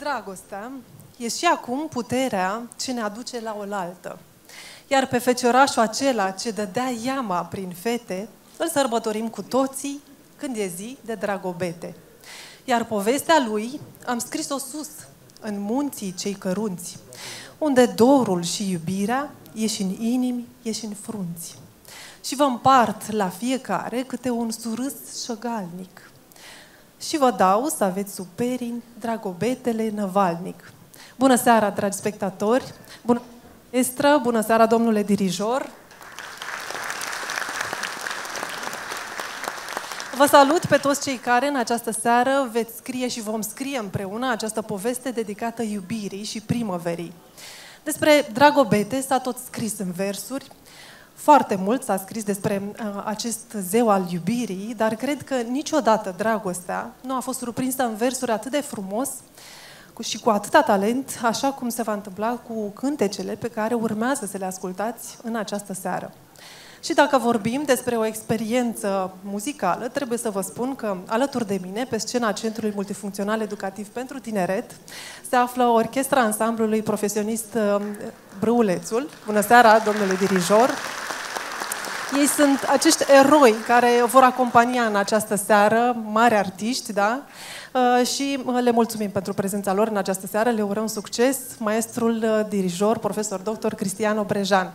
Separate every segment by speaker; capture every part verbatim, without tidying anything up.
Speaker 1: Dragostea e și acum puterea ce ne aduce la oaltă. Iar pe feciorașul acela ce dădea iama prin fete, îl sărbătorim cu toții când e zi de dragobete. Iar povestea lui am scris-o sus, în munții cei cărunți, unde dorul și iubirea ieși în inimi, ieși în frunți. Și vă împart la fiecare câte un surâs șăgalnic. Și vă dau să aveți sub perini dragobetele năvalnic. Bună seara, dragi spectatori! Bună seara, bună seara, domnule dirijor! Vă salut pe toți cei care în această seară veți scrie și vom scrie împreună această poveste dedicată iubirii și primăverii. Despre dragobete s-a tot scris în versuri, foarte mult s-a scris despre uh, acest zeu al iubirii, dar cred că niciodată dragostea nu a fost surprinsă în versuri atât de frumos cu, și cu atâta talent, așa cum se va întâmpla cu cântecele pe care urmează să le ascultați în această seară. Și dacă vorbim despre o experiență muzicală, trebuie să vă spun că alături de mine, pe scena Centrului Multifuncțional Educativ pentru Tineret, se află orchestra ansamblului profesionist Brăulețul. Bună seara, domnule dirijor! Ei sunt acești eroi care vor acompania în această seară mari artiști, da? Și le mulțumim pentru prezența lor în această seară, le urăm succes, maestrul dirijor, profesor doctor Cristian Obrejan.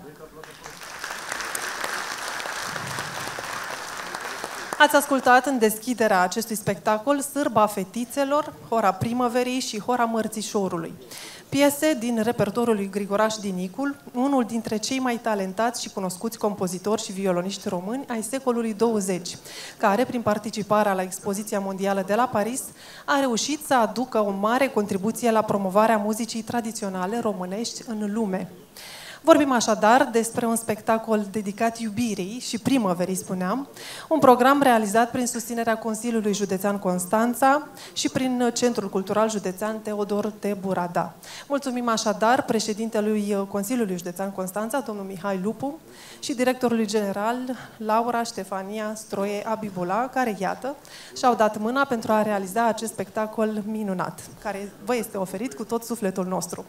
Speaker 1: Ați ascultat în deschiderea acestui spectacol Sârba fetițelor, Hora primăverii și Hora mărțișorului. Piese din repertoriul lui Grigoraș Dinicul, unul dintre cei mai talentați și cunoscuți compozitori și violoniști români ai secolului douăzeci, care, prin participarea la Expoziția Mondială de la Paris, a reușit să aducă o mare contribuție la promovarea muzicii tradiționale românești în lume. Vorbim așadar despre un spectacol dedicat iubirii și primăverii, spuneam, un program realizat prin susținerea Consiliului Județean Constanța și prin Centrul Cultural Județean Teodor T. Burada. Mulțumim așadar președintelui Consiliului Județean Constanța, domnul Mihai Lupu, și directorului general Laura Ștefania Stroie Abibula, care, iată, și-au dat mâna pentru a realiza acest spectacol minunat, care vă este oferit cu tot sufletul nostru.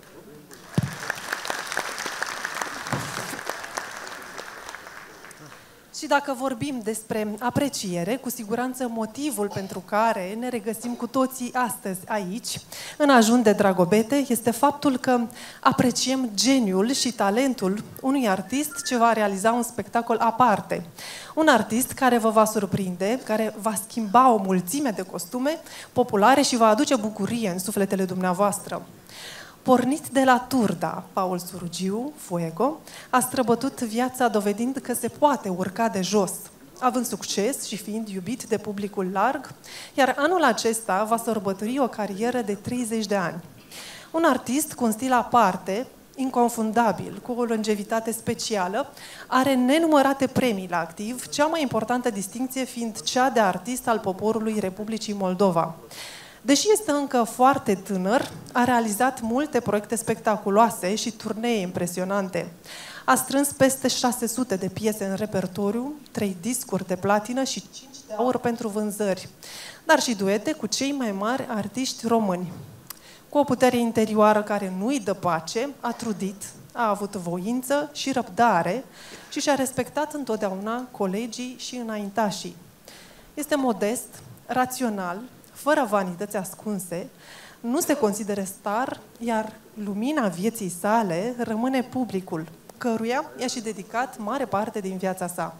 Speaker 1: Și dacă vorbim despre apreciere, cu siguranță motivul pentru care ne regăsim cu toții astăzi aici, în Ajun de Dragobete, este faptul că apreciem geniul și talentul unui artist ce va realiza un spectacol aparte. Un artist care vă va surprinde, care va schimba o mulțime de costume populare și va aduce bucurie în sufletele dumneavoastră. Pornit de la Turda, Paul Surugiu, Fuego, a străbătut viața dovedind că se poate urca de jos, având succes și fiind iubit de publicul larg, iar anul acesta va sărbători o carieră de treizeci de ani. Un artist cu un stil aparte, inconfundabil, cu o longevitate specială, are nenumărate premii la activ, cea mai importantă distincție fiind cea de artist al poporului Republicii Moldova. Deși este încă foarte tânăr, a realizat multe proiecte spectaculoase și turnee impresionante. A strâns peste șase sute de piese în repertoriu, trei discuri de platină și cinci de aur pentru vânzări, dar și duete cu cei mai mari artiști români. Cu o putere interioară care nu îi dă pace, a trudit, a avut voință și răbdare și și-a respectat întotdeauna colegii și înaintașii. Este modest, rațional, fără vanități ascunse, nu se consideră star, iar lumina vieții sale rămâne publicul, căruia i-a și dedicat mare parte din viața sa.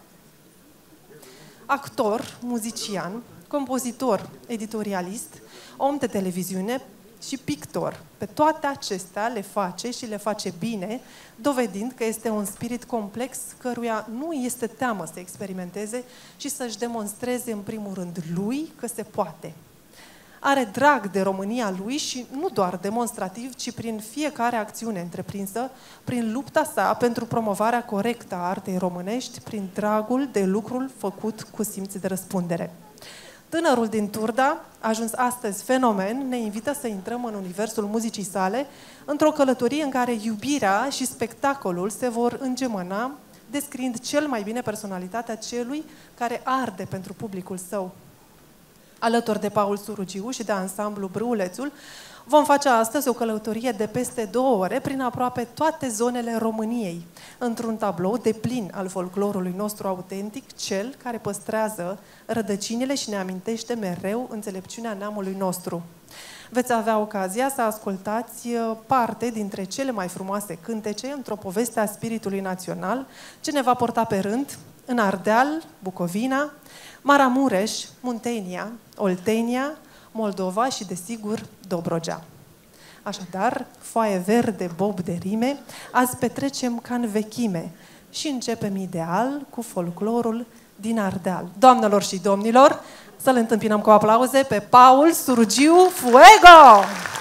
Speaker 1: Actor, muzician, compozitor, editorialist, om de televiziune și pictor. Pe toate acestea le face și le face bine, dovedind că este un spirit complex căruia nu este teamă să experimenteze și să-și demonstreze în primul rând lui că se poate. Are drag de România lui și nu doar demonstrativ, ci prin fiecare acțiune întreprinsă, prin lupta sa pentru promovarea corectă a artei românești, prin dragul de lucrul făcut cu simț de răspundere. Tânărul din Turda, ajuns astăzi fenomen, ne invită să intrăm în universul muzicii sale, într-o călătorie în care iubirea și spectacolul se vor îngemăna, descriind cel mai bine personalitatea celui care arde pentru publicul său. Alături de Paul Surugiu și de ansamblu Brâulețul, vom face astăzi o călătorie de peste două ore prin aproape toate zonele României, într-un tablou deplin al folclorului nostru autentic, cel care păstrează rădăcinile și ne amintește mereu înțelepciunea neamului nostru. Veți avea ocazia să ascultați parte dintre cele mai frumoase cântece într-o poveste a spiritului național, ce ne va porta pe rând în Ardeal, Bucovina, Maramureș, Muntenia, Oltenia, Moldova și, desigur, Dobrogea. Așadar, foaie verde, bob de rime, azi petrecem ca în vechime și începem ideal cu folclorul din Ardeal. Doamnelor și domnilor, să-l întâmpinăm cu aplauze pe Paul Surugiu Fuego!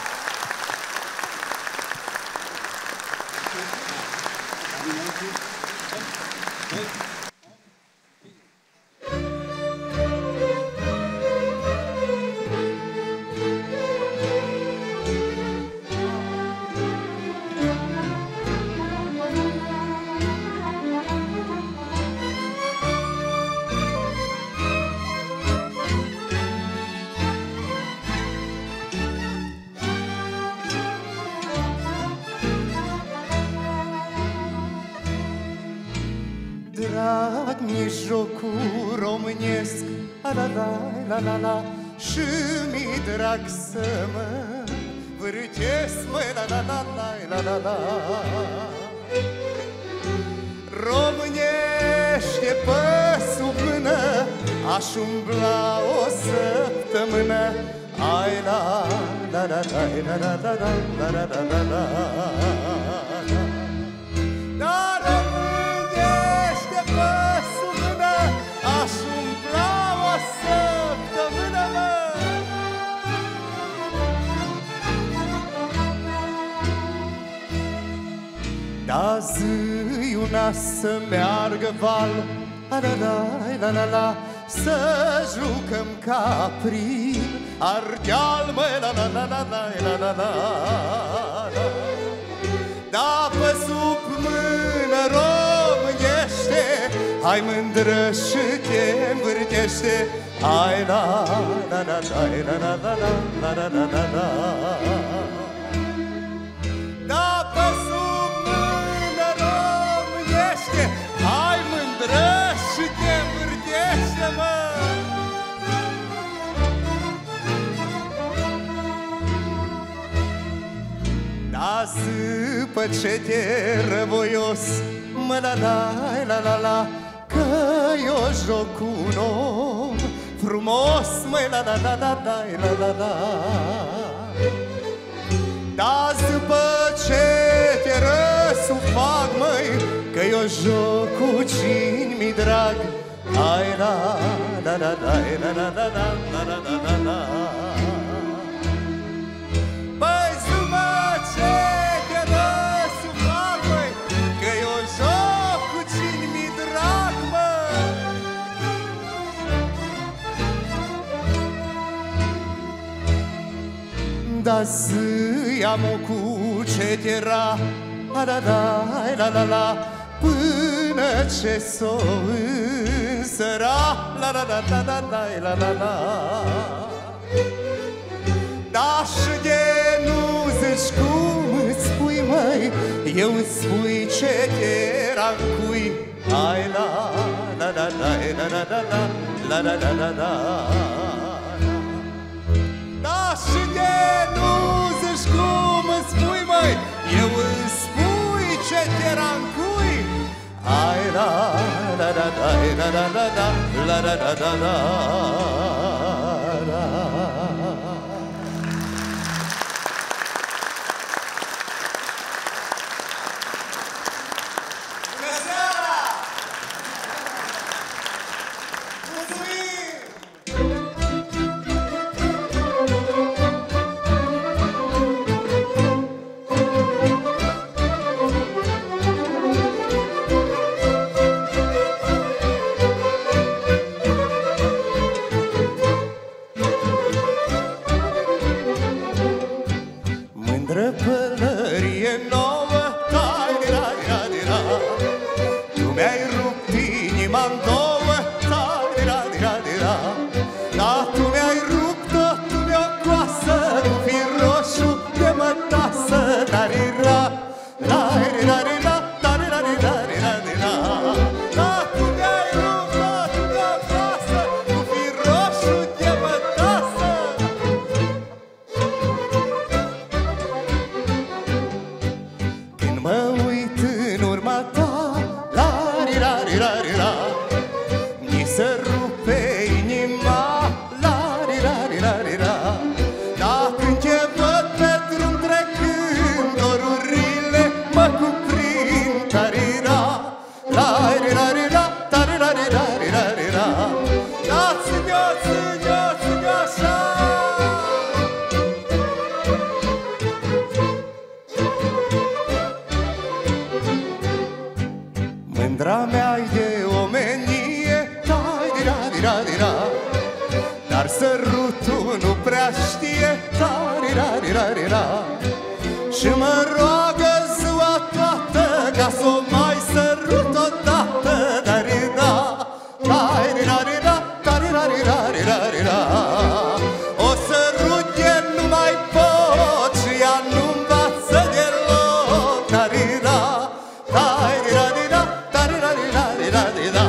Speaker 2: Drag mi jocul românesc, la la la la la, și mi drag să mă vârtesc, măi, la la la la la la. Românește pe sub mână, aș umbla o săptămână, ai la la la la la la la la la la la la. Dar românește pe sub mână, aș umbla o săptămână, mă. Da zi una să meargă val, la la la la la, să jucăm capri, Ardeal, măi, la la la la la la la. Da pe sub mână românește, hai mândră și te învârtește, hai la la la la la la la la la la la la. Da pe sub mână românește, hai mândră și te învârtește, mă. Da zâpă ce te răvoios, mă la la la la la, că eu joc un om frumos, măi, la la la la la la la la. Da zâpă ce te răsufac, măi, că eu joc cu cine mi drag, ai la la la la la la la la la la la la. Băi, zâmă ce te răsufac, măi, că eu joc cu cine mi drag, mă. Da zi am cu ce era, la la la la la la, până ce s-o însăra, la la la la la la la la la. Da și de nu zici cum îți spui, măi, eu îmi spui ce te-era cui, ai la la la la la la la la la la la la. Da și de nu zici cum îți spui, măi, eu îmi spui ce te-era cui, ai la la la la la la la la la la la la. Da, tu mi-ai rupt tarirarira. Dar sărutul nu prea știe, tarirarira. Și mă roagă ziua toată ca s-o mai sărut odată. Darira, tarirarira, tarirarira. O sărut e nu mai pot și ea nu-mi învață deloc. Tarira, tarirarira, tarirarira.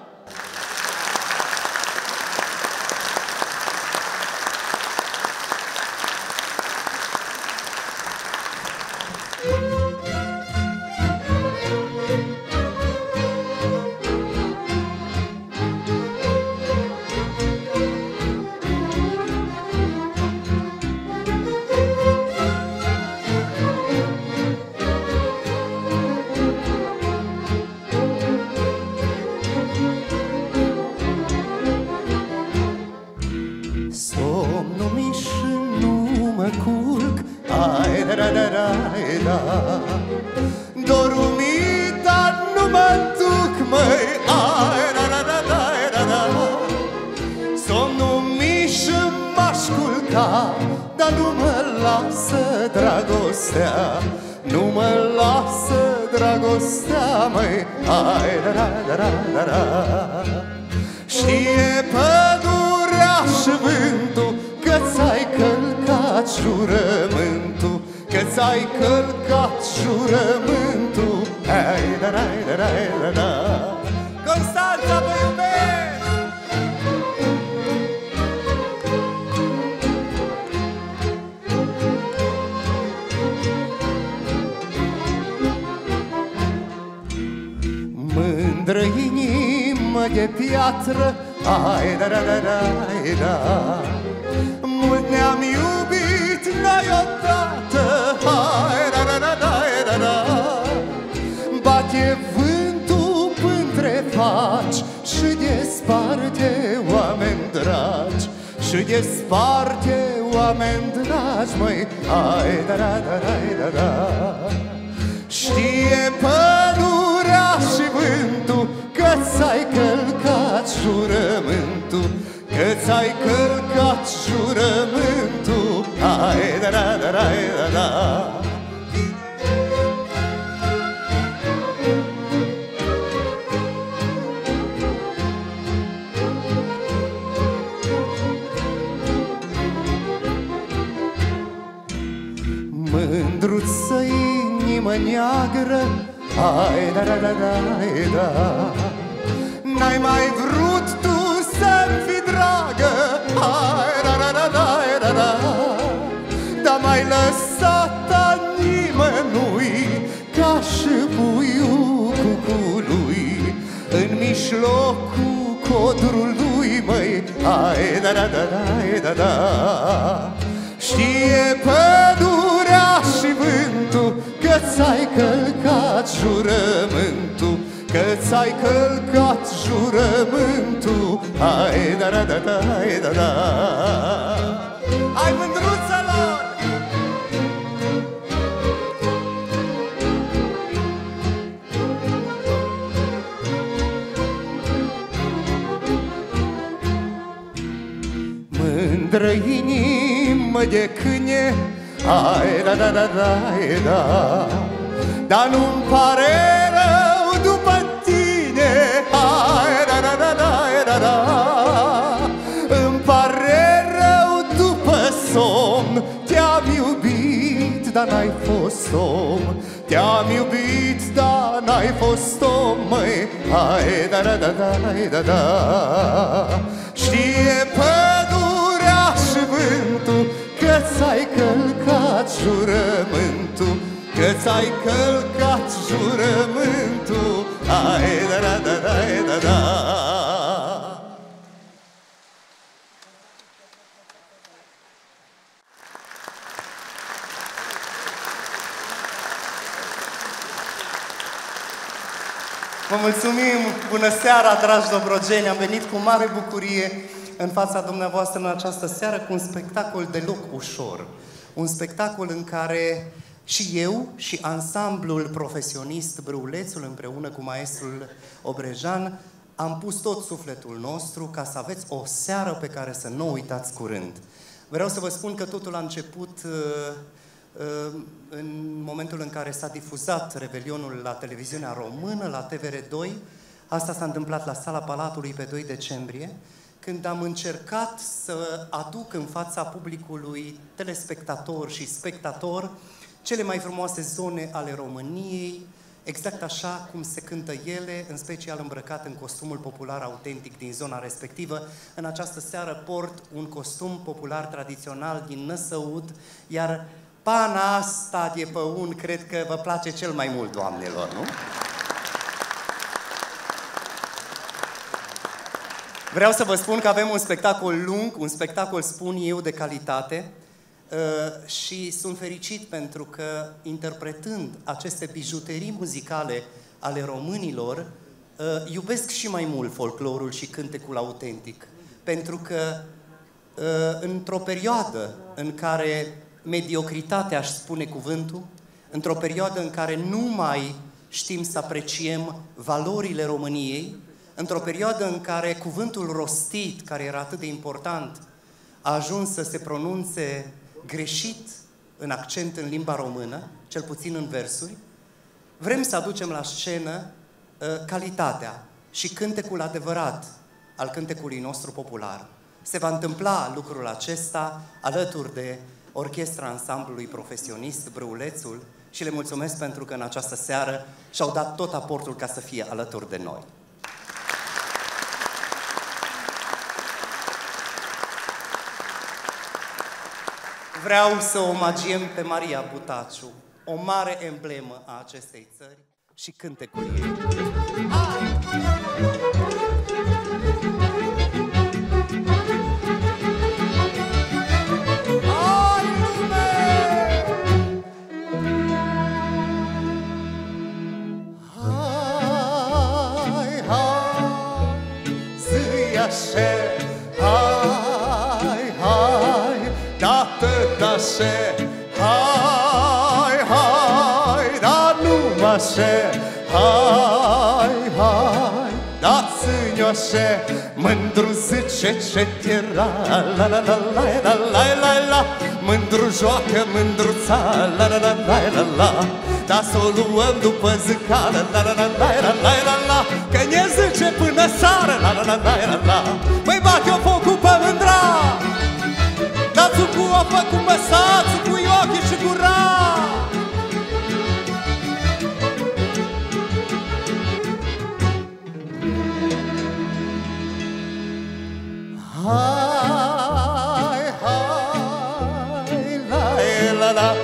Speaker 2: Dorul mi, dar nu mă duc, măi, ai, ra, ra, ra, ra, ra, ra. Somnul mi și m-aș culca, dar nu mă lasă dragostea. Nu mă lasă dragostea, măi, ai, ra, ra, ra, ra, ra, ra. Știe pădurea și vântul că ți-ai călcat jurământul, că ți-ai călcat jurământul. Ai, da, da, da, da, da, da. Constanța, vă iubesc! Mândră inimă de piatră, ai, da, da, da, da, da. Mult ne-am iubit noi odată, hai, da, da, da, da, da, da. Bate vântul pântre faci și desparte oameni dragi, și desparte oameni dragi, măi, hai, da, da, da, da, da, da. Știe pădurea și vântul că ți-ai călcat jurământul, că ți-ai călcat jurământul. Hai, da, da, da, da, da, da. Mândruță inimă neagră, hai, da, da, da, da, da. N-ai mai vrut tu să-mi fi dragă, hai, da, da, da, da, da, da. Dar m-ai lăsat a nimănui, ca și puiul cucului, în mijlocul codrului, măi, hai, da, da, da, da, da, da. Știe pădurea și vântul că ți-ai călcat jurământul, că ți-ai călcat jurământul. Hai, da, da, da, da, da, da. Hai, mândruțelor! Mândră inimă de câine, hai, da, da, da, da, da. Dar nu-mi pare rău după tine, hai, da, da, da, da, da, da. Îmi pare rău după somn, te-am iubit, dar n-ai fost om. Te-am iubit, dar n-ai fost om, măi, hai, da, da, da, da, da, da. Știe pădurea și vântul că ți-ai călcat jurământul, că ți-ai călcat jurământul. Hai, da, da, da, da, da, da. Vă mulțumim! Bună seara, dragi dobrogeni! Am venit cu mare bucurie în fața dumneavoastră în această seară cu un spectacol deloc ușor. Un spectacol în care și eu și ansamblul profesionist Brăulețul împreună cu maestrul Obrejan am pus tot sufletul nostru ca să aveți o seară pe care să nu o uitați curând. Vreau să vă spun că totul a început uh, uh, în momentul în care s-a difuzat Revelionul la televiziunea română, la T V R doi. Asta s-a întâmplat la Sala Palatului pe doi decembrie, când am încercat să aduc în fața publicului telespectator și spectator cele mai frumoase zone ale României, exact așa cum se cântă ele, în special îmbrăcat în costumul popular autentic din zona respectivă. În această seară port un costum popular tradițional din Năsăud, iar pana asta de păun cred că vă place cel mai mult, doamnelor, nu? Vreau să vă spun că avem un spectacol lung, un spectacol, spun eu, de calitate uh, și sunt fericit pentru că, interpretând aceste bijuterii muzicale ale românilor, uh, iubesc și mai mult folclorul și cântecul autentic. Pentru că, uh, într-o perioadă în care mediocritatea, aș spune cuvântul, într-o perioadă în care nu mai știm să apreciem valorile României, într-o perioadă în care cuvântul rostit, care era atât de important, a ajuns să se pronunțe greșit în accent în limba română, cel puțin în versuri, vrem să aducem la scenă uh, calitatea și cântecul adevărat al cântecului nostru popular. Se va întâmpla lucrul acesta alături de orchestra ansamblului profesionist Brăulețul și le mulțumesc pentru că în această seară și-au dat tot aportul ca să fie alături de noi. Vreau să omagiem pe Maria Butaciu, o mare emblemă a acestei țări și cântecul ei. Hai! Hai, lume! Hai, hai, zi așa, hai, hai, tată, tașe, hai, hai, dar nu așa, hai, hai, dați-mi așa, mândru zice ce era, la la la la la la la la, mândru joacă, mândruța, la la la la la la, dar să o luăm după zicală, la la la la la la la la, că ne zice până sară, la la la la la la, măi bate-o focul pe mândra, dați-o cu apă, cu măsați, cu ochii și gura. Hai, hai, la la la,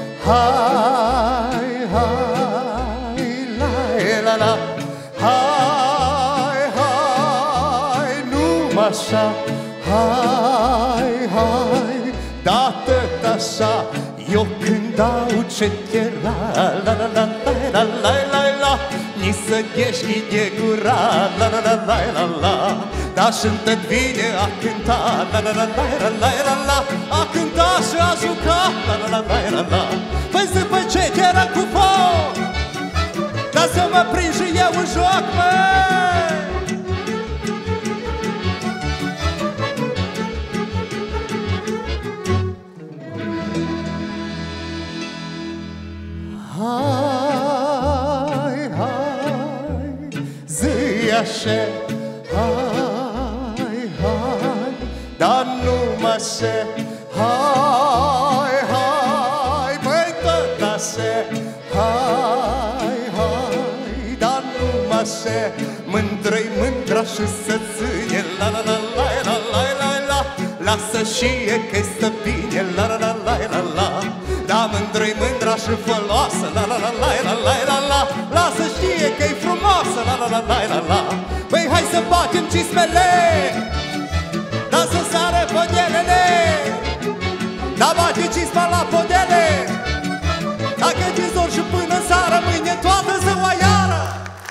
Speaker 2: hai, hai, la la la, hai, hai, numai așa, hai, hai, da tot așa, eu când dau ce era, la la la la la la la, ni să ghești de gura, la la la la la la, dar și-mi vine a cânta, la la la la la la la, a cânta și a juca, la la la la la la. Păi zi, păi ce era cu foc, dar să mă prind și eu în joc, măi! Hai, hai, zi așa, hai, hai, dar numai așa, hai, hai, băi tot așa, hai, hai, dar numai așa, mândră-i mândra și să ține, la la la la la la la la, lasă și e că-i stă bine, la la la la la la, da mândră-i mândra și foloasă, la la la la la la la la, lasă știe că-i frumoasă, la la la la la la. Băi, hai să batem cismele, da să sară podelele, da bate cisma la podele, dacă ți zor și până seară, mâine toată ziua iară.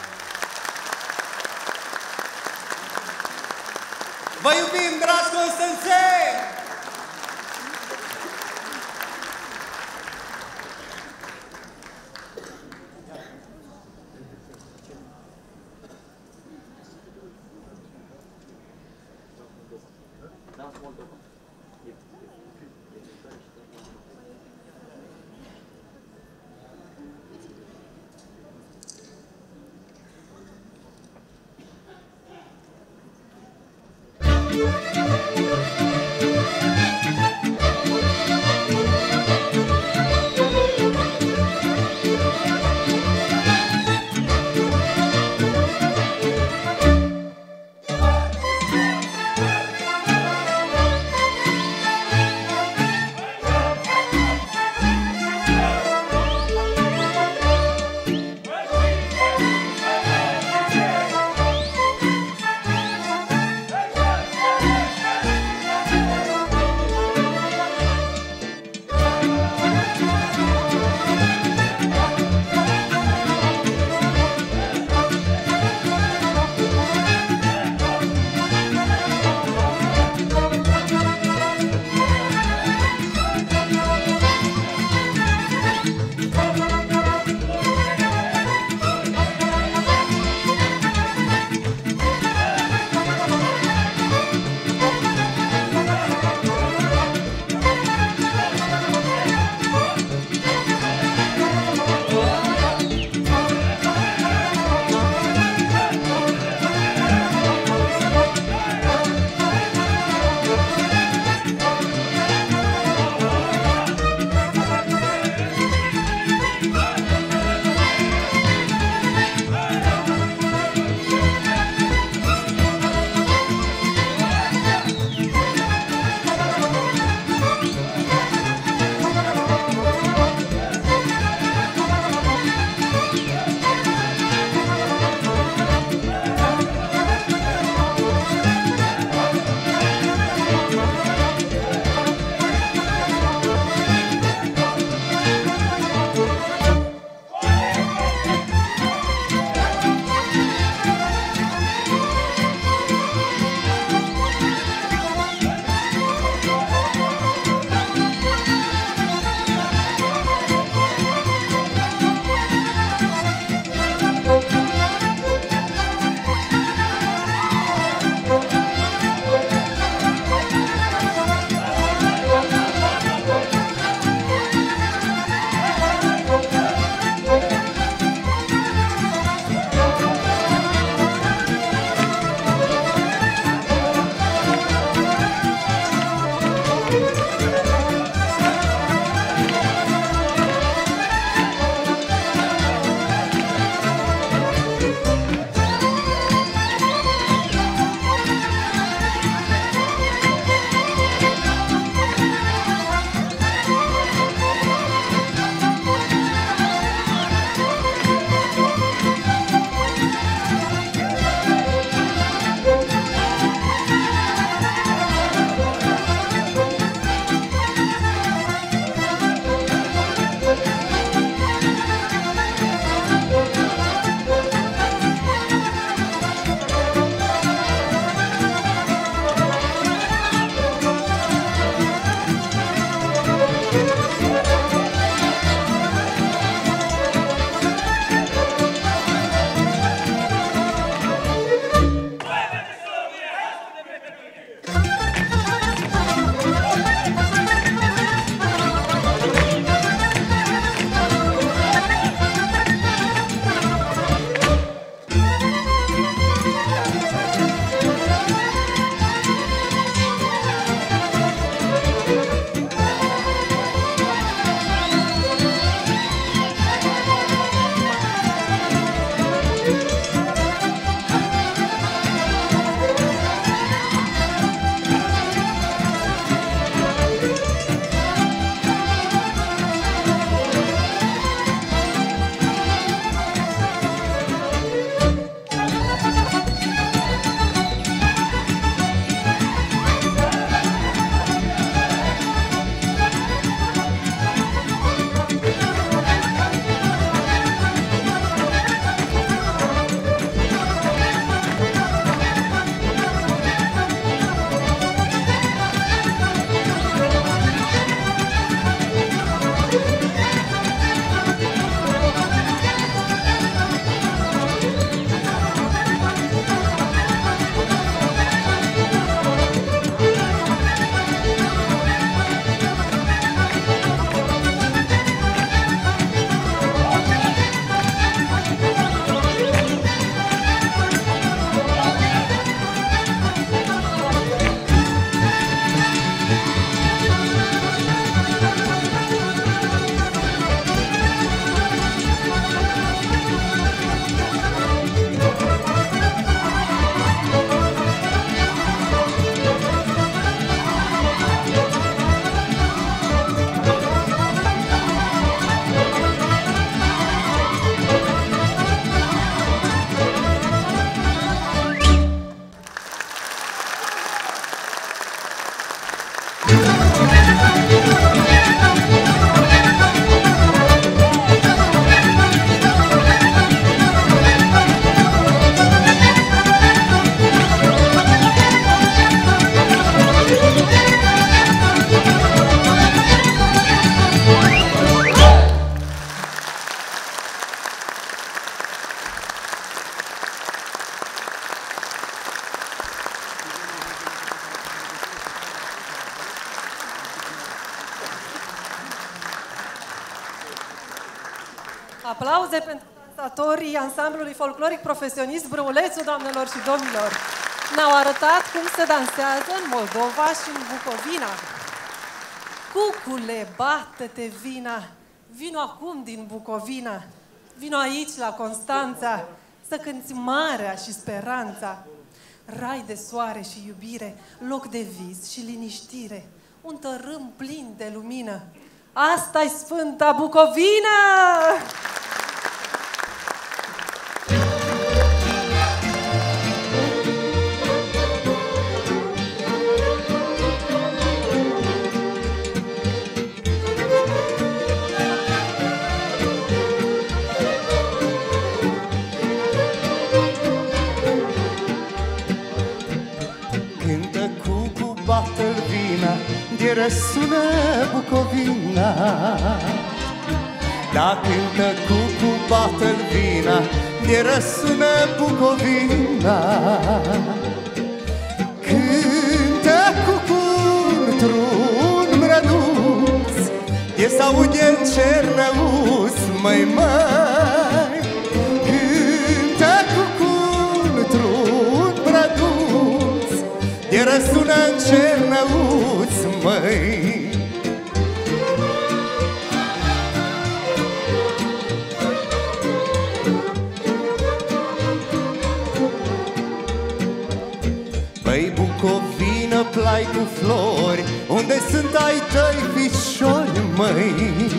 Speaker 2: Vă iubim, dragi constanțeni!
Speaker 3: Hey!
Speaker 1: Aplauze pentru dansatorii ansamblului folcloric profesionist Brăulețul, doamnelor și domnilor. Ne-au arătat cum se dansează în Moldova și în Bucovina. Cucule, bată-te vina, vino acum din Bucovina, vino aici la Constanța, să cânți marea și speranța. Rai de soare și iubire, loc de vis și liniștire, un tărâm plin de lumină. Asta-i Sfânta Bucovină!
Speaker 2: Cântă cucu, bată-l vina, de răsună Bucovina. Da, cântă cucu, bată-l vina, de răsună Bucovina. Cântă cucu într-un mrăduț, de s-aude în Cernăuț, măi, măi. Cântă cucu într-un mrăduț, de răsună în Cernăuț, măi. Băi, Bucovină, plai cu flori, unde sunt ai tăi fișori, măi?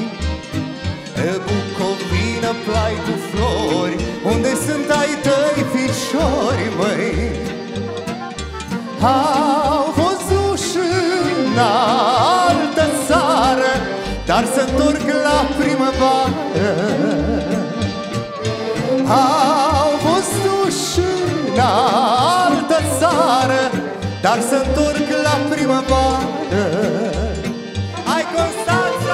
Speaker 2: Bucovină, plai cu flori, unde sunt ai tăi fișori, măi? Au văzut și în altă țară, dar se-ntorc la primăvară. Au văzut și în altă țară, dar se-ntorc la primăvară. Hai, Constanța!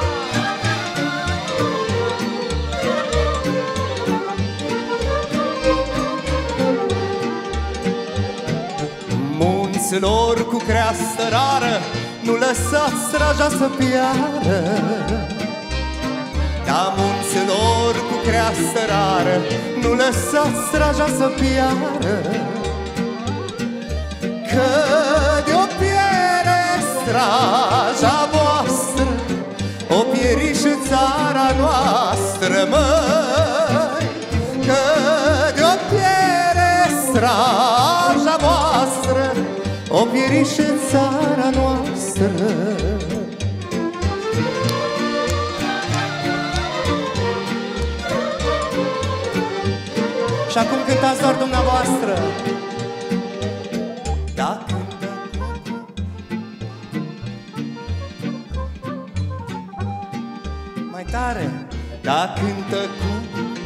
Speaker 2: Munților cu creastă rară, nu lăsați straja să piară. Da, munților cu creastă rară, nu lăsați straja să piară. Că de-o piere straja voastră, o pieri și țara noastră, măi. Că de-o piere straja voastră, o pieri și țara noastră. Și acum cântați doar dumneavoastră. Da, cântă mai tare. Da, cântă cu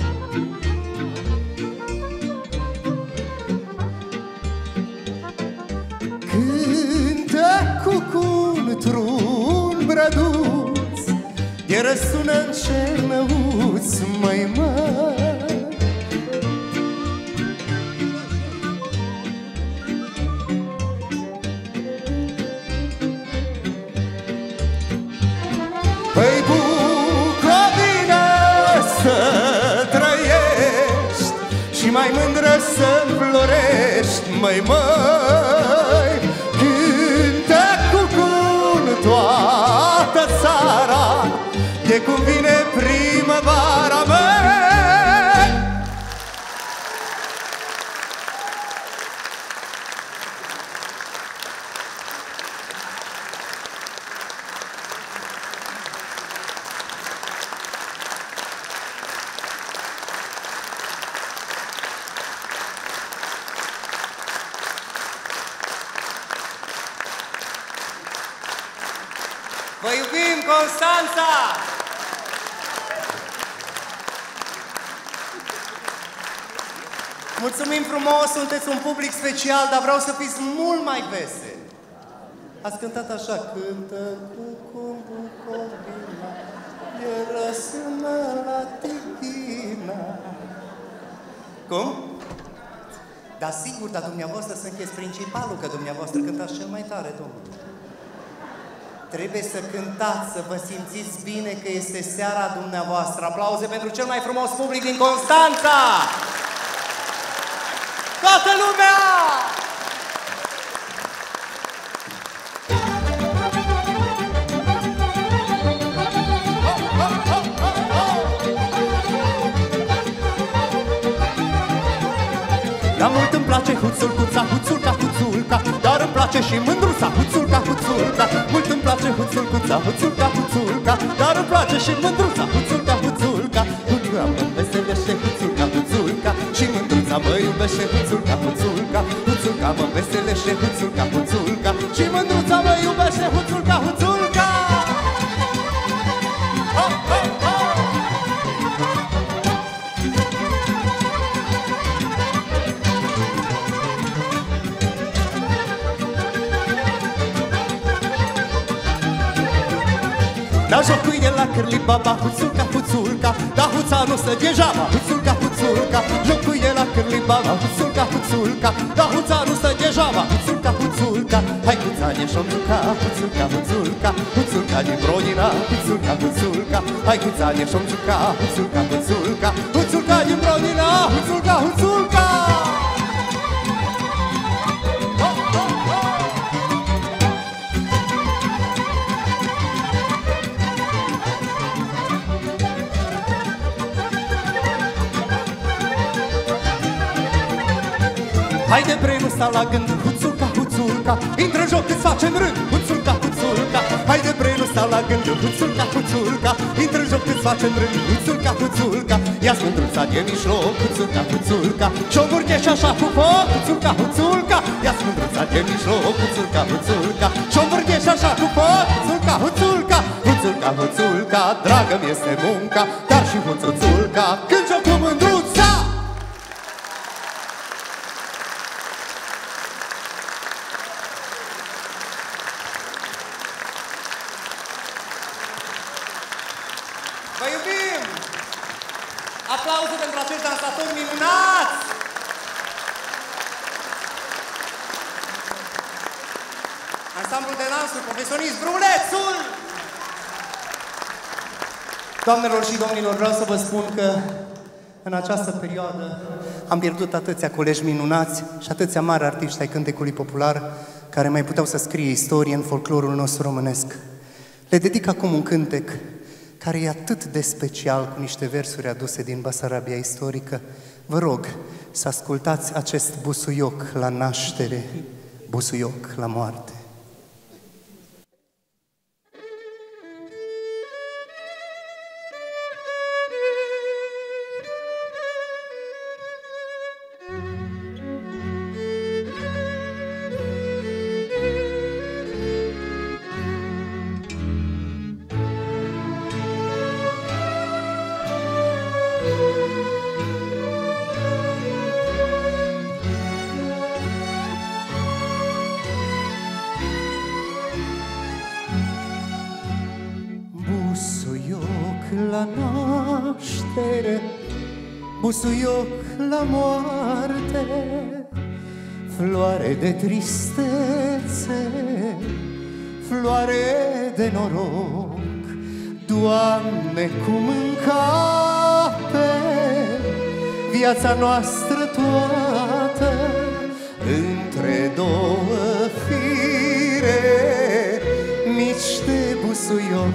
Speaker 2: Cântă cucu într-un brăduț, de răsună în Cernăuț, măi, măi. Păi, Bucovina, să trăiești și mai mândră să înflorești, măi, măi. Cântă cucu în toată țara, de cum vine primăvara, măi. Vă iubim, Constanța! Mulțumim frumos, sunteți un public special, dar vreau să fiți mult mai veseli. Ați cântat așa: cântă cucu Bucovina, e răsună la Tichina. Cum? Da, sigur, dar dumneavoastră sunteți principalul, că dumneavoastră cântați cel mai tare, domnule. Trebuie să cântați, să vă simțiți bine că este seara dumneavoastră. Aplauze pentru cel mai frumos public din Constanța! Toată lumea! La mult îmi place huțulcuța, huțulca, huțulca, dar îmi place și mândruța, huțulca, huțulca. Mult îmi place huțulcuța, huțulca, huțulca, dar îmi place și mândruța, huțulca, huțulca. Huțulca mă veselește, huțulca, huțulca, și mândruța mă iubește, huțulca, huțulca. Huțulca mă veselește, huțulca, huțulca, și mândruța mă iubește, huțulca, huțulca. Oh, oh, oh. La jocul e la cârli baba, huțulca, huțulca, dar huța nu stă degeaba, huțulca, huțulca. Jocul e la cârli baba, huțulca, huțulca, dar huța nu stă degeaba, huțulca, huțulca. Hai huța ne și-o juca, huțulca, huțulca, huțulca din Brodina, huțulca, huțulca. Hai huța ne și-o juca, huțulca, huțulca, huțulca din Brodina, huțulca, huțulca. Haide bre, nu sta la gând, huțulca, huțulca, intră-n joc îți facem rând, huțulca, huțulca. Haide bre, nu sta la gând, huțulca, huțulca, intră-n joc îți facem rând, huțulca, huțulca. Ia-ți mândruța de mijloc, huțulca, huțulca, și-o învârtești așa cu foc, huțulca, huțulca. Ia-ți mândruța de mijloc, huțulca, huțulca, și-o învârtești așa cu foc, huțulca, huțulca. Huțulca, huțulca, dragă-mi este munca, dar și huțuțulca, când joc cu mândruța. Vă iubim! Aplauze pentru acești dansatori minunați! Ansamblul de dansuri, profesionist, Brulețul! Doamnelor și domnilor, vreau să vă spun că în această perioadă am pierdut atâția colegi minunați și atâția mari artiști ai cântecului popular care mai puteau să scrie istorie în folclorul nostru românesc. Le dedic acum un cântec care e atât de special, cu niște versuri aduse din Basarabia istorică. Vă rog să ascultați acest busuioc la naștere, busuioc la moarte. La naștere, busuioc la moarte, floare de tristețe, floare de noroc. Doamne, cum încape viața noastră toată între două fire mici de busuioc.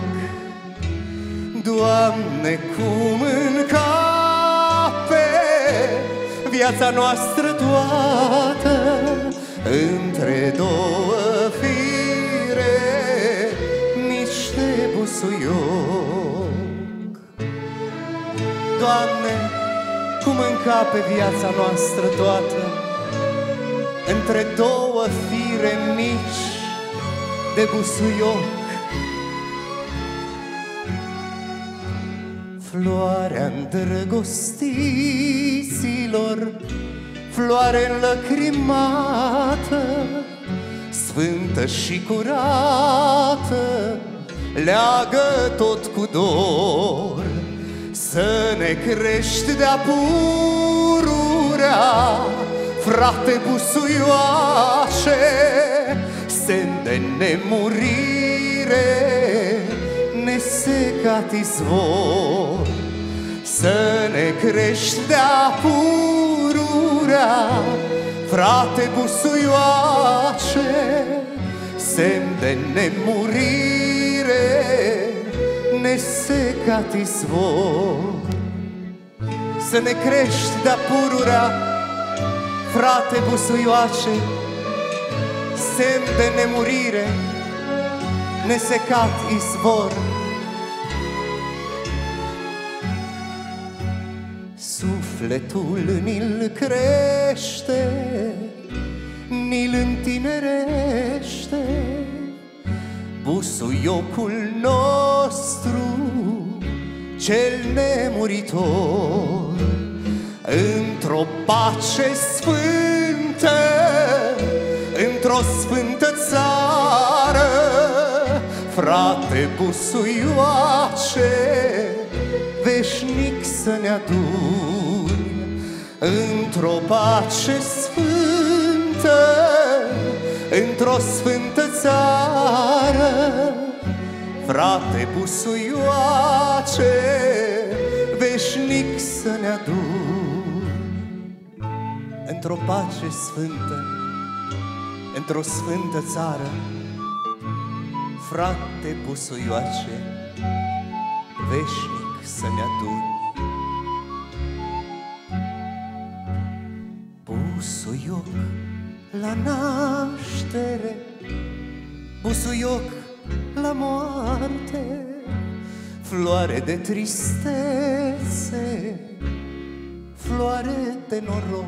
Speaker 2: Doamne, cum încape viața noastră toată între două fire mici de busuioc. Doamne, cum încape viața noastră toată între două fire mici de busuioc. Floarea îndrăgostiților, floare înlăcrimată, sfântă și curată, leagă tot cu dor. Să ne crești de-a pururea, frate busuioașe, semn de nemurire nesecat izvor, să ne crești de-a pururea, frate busuioace, semn de nemurire, nesecat izvor. Să ne crești de-a pururea, frate busuioace, semn de nemurire, nesecat izvor. Sufletul ni-l crește, ni-l întinerește, busuiocul nostru cel nemuritor, într-o pace sfântă, într-o sfântă țară, frate busuioace, veșnic să ne aduni, într-o pace sfântă, într-o sfântă țară, frate busuioace, veșnic să ne aduni, într-o pace sfântă, într-o sfântă țară, frate busuioace, veșnic să ne aduni. Busuioc la naștere, busuioc la moarte, floare de tristețe, floare de noroc.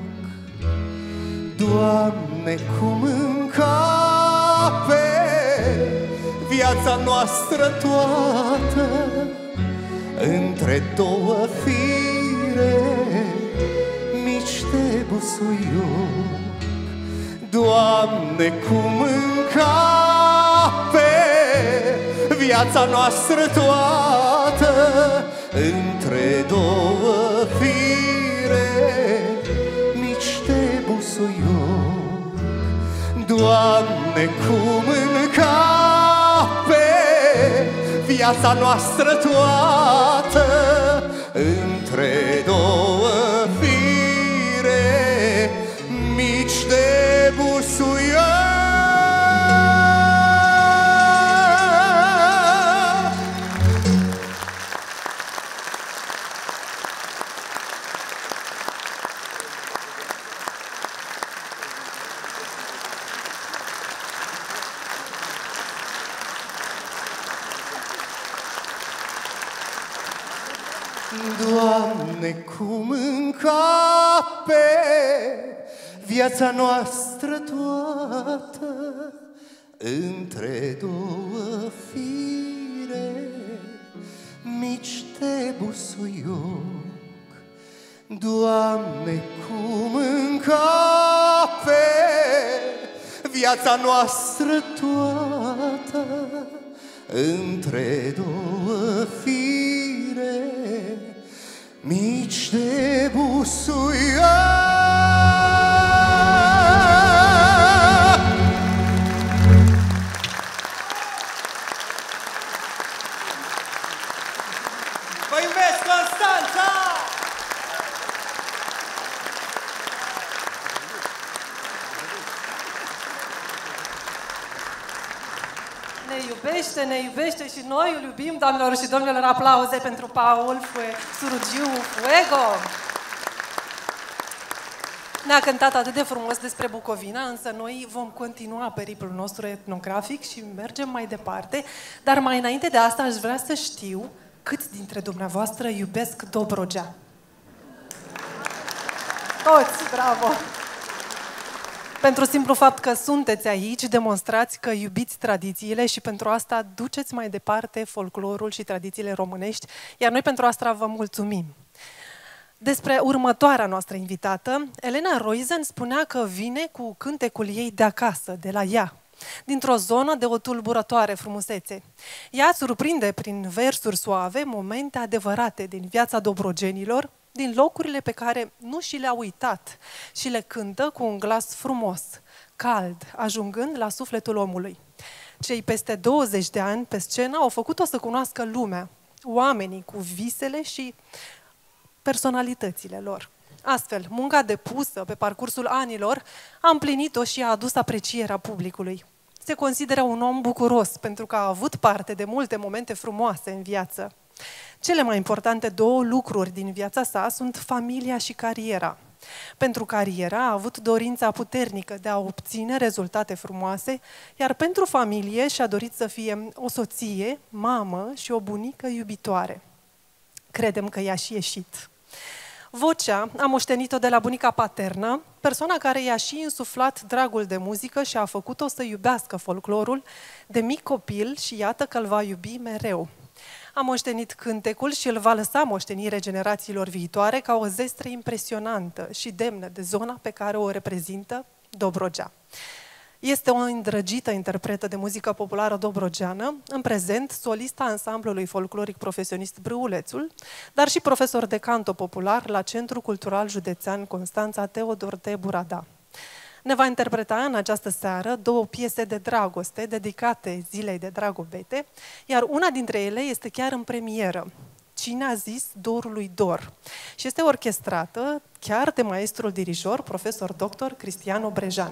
Speaker 2: Doamne, cum încape viața noastră toată între două fire mici de busuioc. Doamne, cum încape viața noastră toată între două fire mici de busuioc. Doamne, cum încape viața noastră toată între două fire mici de busuioc. Doamne, cum încape viața noastră toată între două fire mici de busuioc. Doamne, cum încape viața noastră toată între două fire mici de busuioc.
Speaker 3: Vă iubesc, Constanța!
Speaker 1: Ne iubește, ne iubește și noi îl iubim, doamnelor și domnilor. Aplauze pentru Paul Surugiu Fuego. Ne-a cântat atât de frumos despre Bucovina, însă noi vom continua periplul nostru etnografic și mergem mai departe. Dar mai înainte de asta aș vrea să știu câți dintre dumneavoastră iubesc Dobrogea. Toți, bravo! Pentru simplu fapt că sunteți aici, demonstrați că iubiți tradițiile și pentru asta duceți mai departe folclorul și tradițiile românești, iar noi pentru asta vă mulțumim. Despre următoarea noastră invitată, Elena Roizen spunea că vine cu cântecul ei de acasă, de la ea, dintr-o zonă de o tulburătoare frumusețe. Ea surprinde prin versuri suave momente adevărate din viața dobrogenilor, din locurile pe care nu și le-a uitat și le cântă cu un glas frumos, cald, ajungând la sufletul omului. Cei peste douăzeci de ani pe scenă au făcut-o să cunoască lumea, oamenii cu visele și personalitățile lor. Astfel, munca depusă pe parcursul anilor a împlinit-o și a adus aprecierea publicului. Se consideră un om bucuros pentru că a avut parte de multe momente frumoase în viață. Cele mai importante două lucruri din viața sa sunt familia și cariera. Pentru cariera a avut dorința puternică de a obține rezultate frumoase, iar pentru familie și-a dorit să fie o soție, mamă și o bunică iubitoare. Credem că i-a și ieșit. Vocea a moștenit-o de la bunica paternă, persoana care i-a și insuflat dragul de muzică și a făcut-o să iubească folclorul de mic copil și iată că îl va iubi mereu. A moștenit cântecul și îl va lăsa moștenire generațiilor viitoare ca o zestre impresionantă și demnă de zona pe care o reprezintă Dobrogea. Este o îndrăgită interpretă de muzică populară dobrogeană, în prezent solista ansamblului folcloric profesionist Brâulețul, dar și profesor de canto popular la Centrul Cultural Județean Constanța Teodor T. Burada. Ne va interpreta în această seară două piese de dragoste dedicate Zilei de Dragobete, iar una dintre ele este chiar în premieră, Cine a zis dorului dor, și este orchestrată chiar de maestrul dirijor, profesor doctor Cristiano Brejan.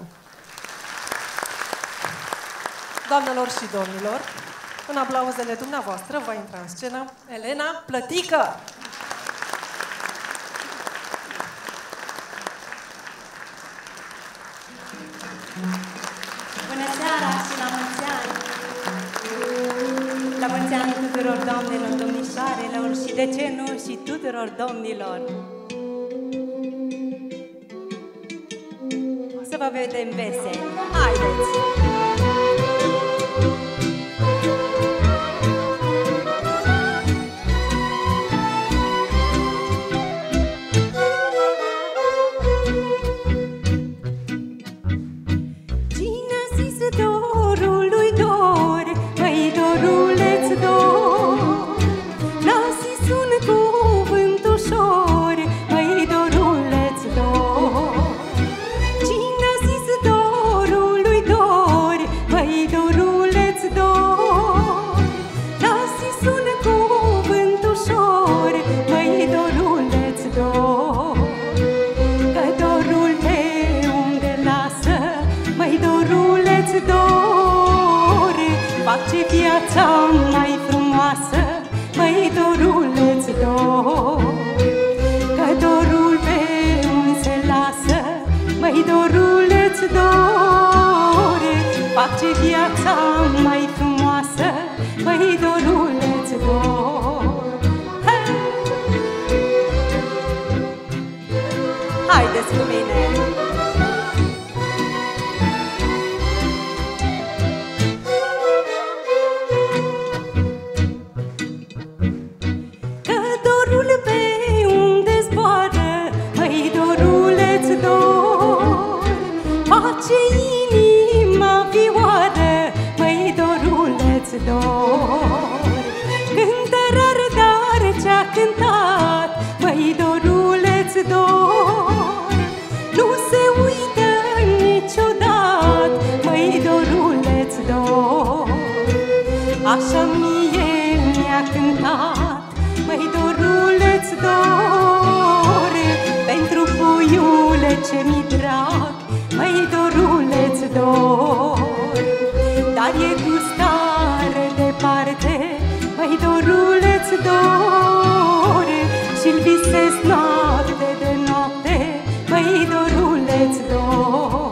Speaker 1: Doamnelor și domnilor, în aplauzele dumneavoastră va intra în scenă Elena Plătică!
Speaker 4: Bună seara și la mulți ani! La mulți ani tuturor doamnelor, domnișoarelor și de ce nu și tuturor domnilor! Să vă vedem veseli! Haideți!
Speaker 5: face viața mai frumoasă, măi doruleț dor. Că dorul pe un se lasă, măi doruleț dor. Face viața mai frumoasă, măi doruleț dor.
Speaker 4: Haideți cu mine!
Speaker 5: Face inima vioară, măi doruleț dor. Cântărar dar ce-a cântat, măi doruleț dor. Nu se uită niciodată, măi doruleț dor. Așa mie mi-a cântat, măi doruleț dor. Pentru puiule ce mi drag, măi doruleț dor. Dar e gustare departe, măi doruleț dor. Și-l visez noapte de noapte, măi doruleț dor.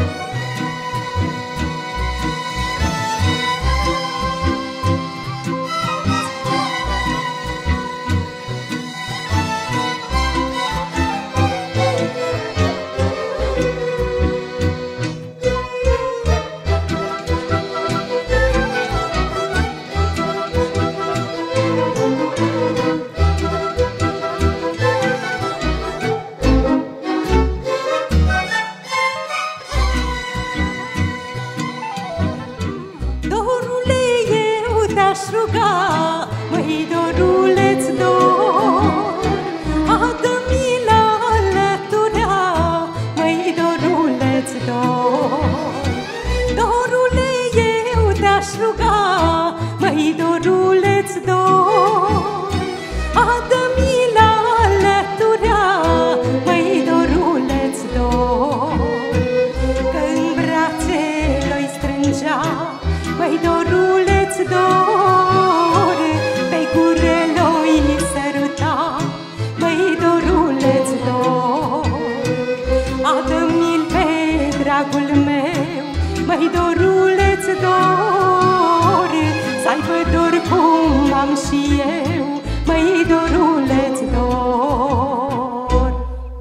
Speaker 5: Măi doruleț dor, adă-mi la alăturea, măi doruleț dor. Dorule, eu te-aș m-aș ruga, măi doruleț dor, adă-mi la alăturea, măi doruleț dor, că-n brațe l-oi strângea, măi doruleț dor, pe gură l-oi săruta, măi doruleț dor, adă-mi-l pe dragul meu, măi doruleț dor, să-aibă dor cum am și eu, măi doruleț dor.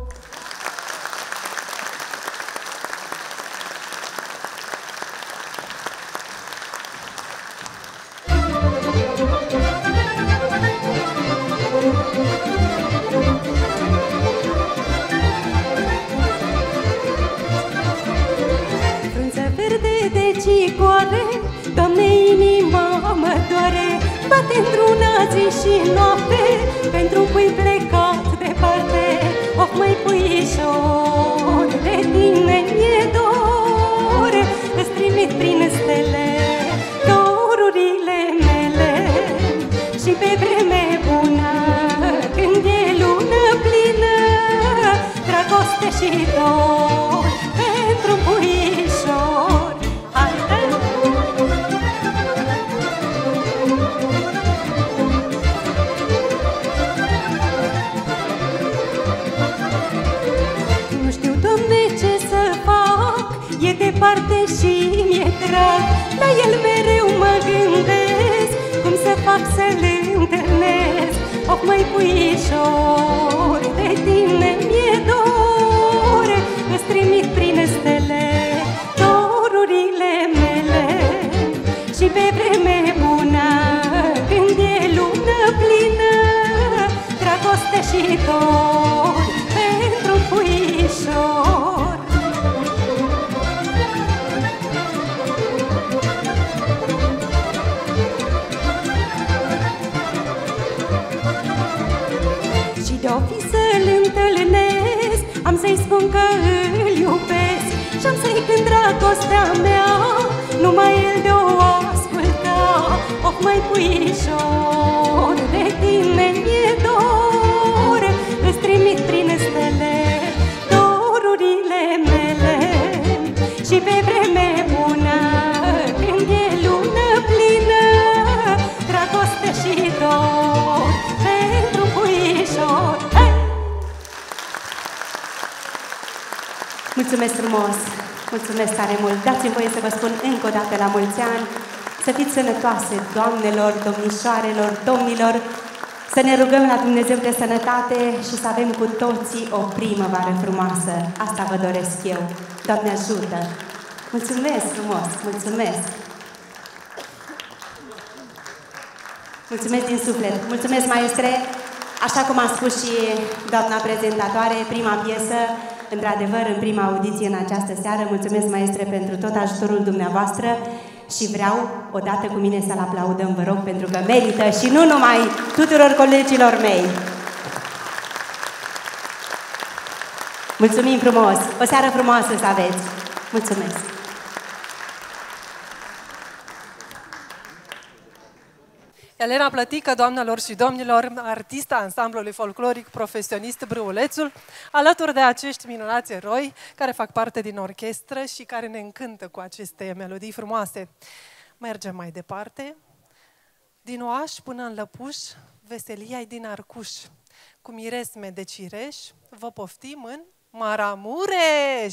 Speaker 5: Frunză verde de cicoare, Doamne, inima mă doare, bate într-una zi și noapte, pentru cui plecat departe. Of, măi puișor, de tine mi-e dor, îți trimit prin stele dorurile mele, și pe vreme bună, când e lună plină, dragoste și dor pentru puișor. Nu știu, Doamne, ce să fac, e departe și mi-e drag, la el mereu mă gândesc, cum să fac să-l întâlnesc. Of, măi puișor, de tine mi-e dor, îți trimit prin stele dorurile mele, și pe vreme bună, când e lună plină, dragoste și dor pentru puișor. Și de-o fi să-l întâlnesc, am să-i spun că îl iubesc, și-am să-i cânt dragostea mea, numai el de-o asculta. Of, măi puișor, de tine mi-e dor, îți trimit prin stele dorurile mele, și pe vreme bună, când e lună plină, dragoste și dor pentru puișor. Hey!
Speaker 4: Mulțumesc frumos! Mulțumesc tare mult! Dați-mi voie să vă spun încă o dată la mulți ani, să fiți sănătoase, doamnelor, domnișoarelor, domnilor, să ne rugăm la Dumnezeu de sănătate și să avem cu toții o primăvară frumoasă. Asta vă doresc eu. Doamne ajută! Mulțumesc frumos! Mulțumesc! Mulțumesc din suflet! Mulțumesc, maestre! Așa cum a spus și doamna prezentatoare, prima piesă, într-adevăr, în prima audiție în această seară. Mulțumesc, maestre, pentru tot ajutorul dumneavoastră și vreau, odată cu mine, să-l aplaudăm, vă rog, pentru că merită, și nu numai tuturor colegilor mei. Mulțumim frumos! O seară frumoasă să aveți! Mulțumesc!
Speaker 1: Elena Plătică, doamnelor și domnilor, artista ansamblului folcloric profesionist Brâulețul, alături de acești minunați eroi care fac parte din orchestră și care ne încântă cu aceste melodii frumoase. Mergem mai departe. Din Oaș până în Lăpuș, veselia-i din Arcuș. Cu miresme de cireș, vă poftim în Maramureș!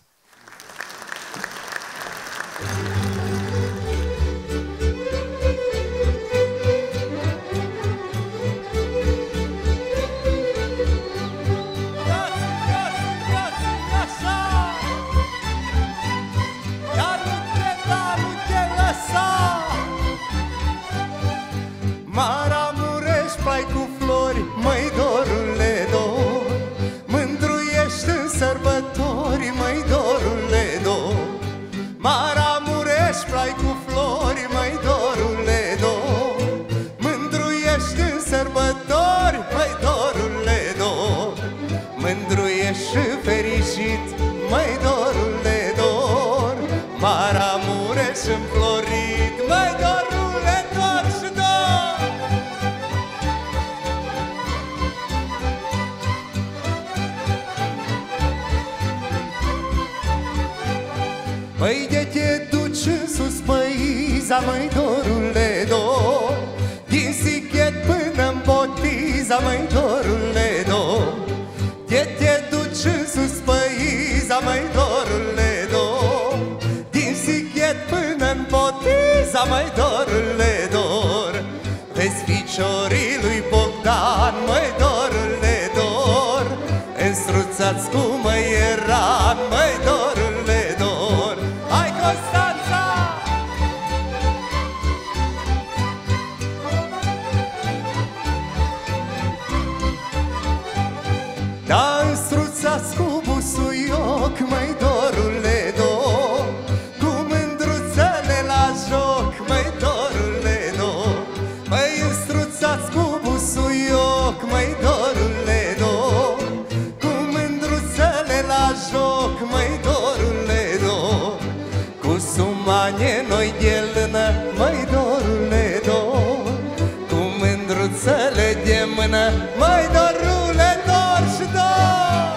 Speaker 2: Maramureș, plai cu flori, măi dorule dor, mândruiești în sărbători, măi dorule dor. Maramureș, plai cu flori, măi dorule dor, mândruiești în sărbători, măi dorule dor. Mândruiești fericit, măi dorule dor, Maramureș înflorit, măi duci în sus păiza, măi dorule dor, din Sighet până-n Botiza, măi dorule dor. Te te duci în sus păiza, măi dorule dor, din Sighet până-n Botiza, măi dorule dor. Vezi ficiorii lui Bogdan, măi dorule dor, înstruțați cu măieran, măi dorule dor. Hai Constanța! Da, înstruțați cu busuioc, măi dorule dor, cu mândruțele la joc, măi dorule dor. Măi înstruțați cu busuioc, măi dorule dor, cu mândruțele la joc, măi dorule dor. Cu sumane noi de lână, măi dorule dor, cu mândruțele de mână, măi dorule dor și dor.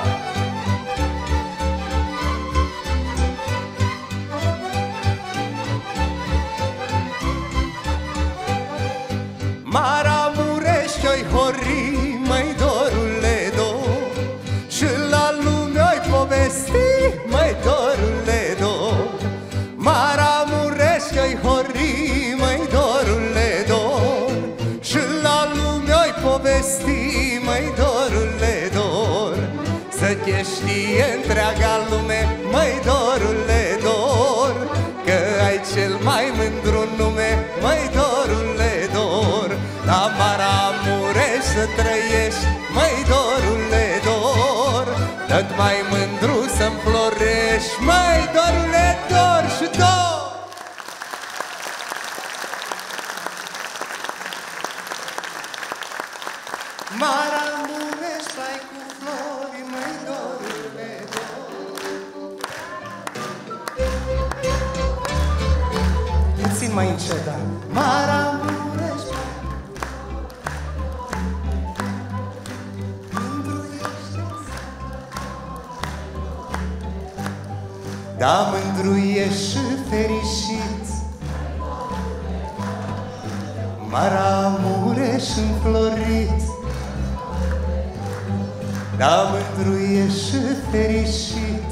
Speaker 2: Maramurești-oi hori, măi dorule dor, și la lume-oi povesti, măi dorule dor. Maramurești-oi hori, măi dorule dor, și la lume-oi povesti, măi dorule dor. Să te știe întreaga lume, măi dorule dor, că ai cel mai mândru nume, măi dorule dor. La Maramureș să trăiești, măi dorule dor, tot mai mândru să-mi florești, măi dorule dor și dor. Maramureș, stai cu flori, măi dorule dor. Puțin mai încet, da. Maramureș, da, mândru ești și fericit, Maramureș înflorit. Da, mândru ești și fericit,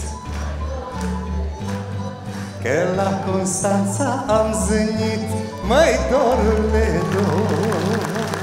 Speaker 2: că la Constanța am zânit, măi dorule dor.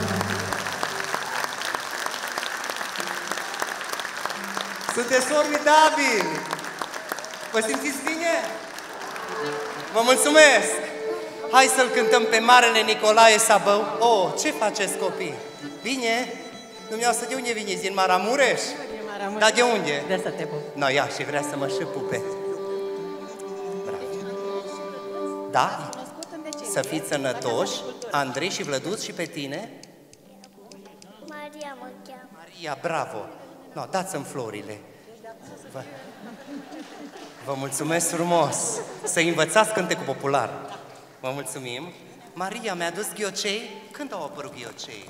Speaker 2: Sunteți formidabili! Vă simțiți bine? Vă mulțumesc! Hai să-l cântăm pe Marele Nicolae Sabău. Oh, ce faceți copii? Bine? Dumneavoastră de unde vine? Din Maramureș?
Speaker 6: Din Maramureș.
Speaker 2: Dar de unde?
Speaker 6: De să te pup.
Speaker 2: No, ia, și vrea să mă și pupe. Bravo. Da? Să fiți sănătoși, Andrei și Vlăduț, și pe tine?
Speaker 7: Maria mă cheamă.
Speaker 2: Maria, bravo! No, dați-mi florile. Vă... Vă mulțumesc frumos! Să învățați cântecul popular. Vă mulțumim! Maria, mi-a dus ghiocei? Când au apărut ghiocei?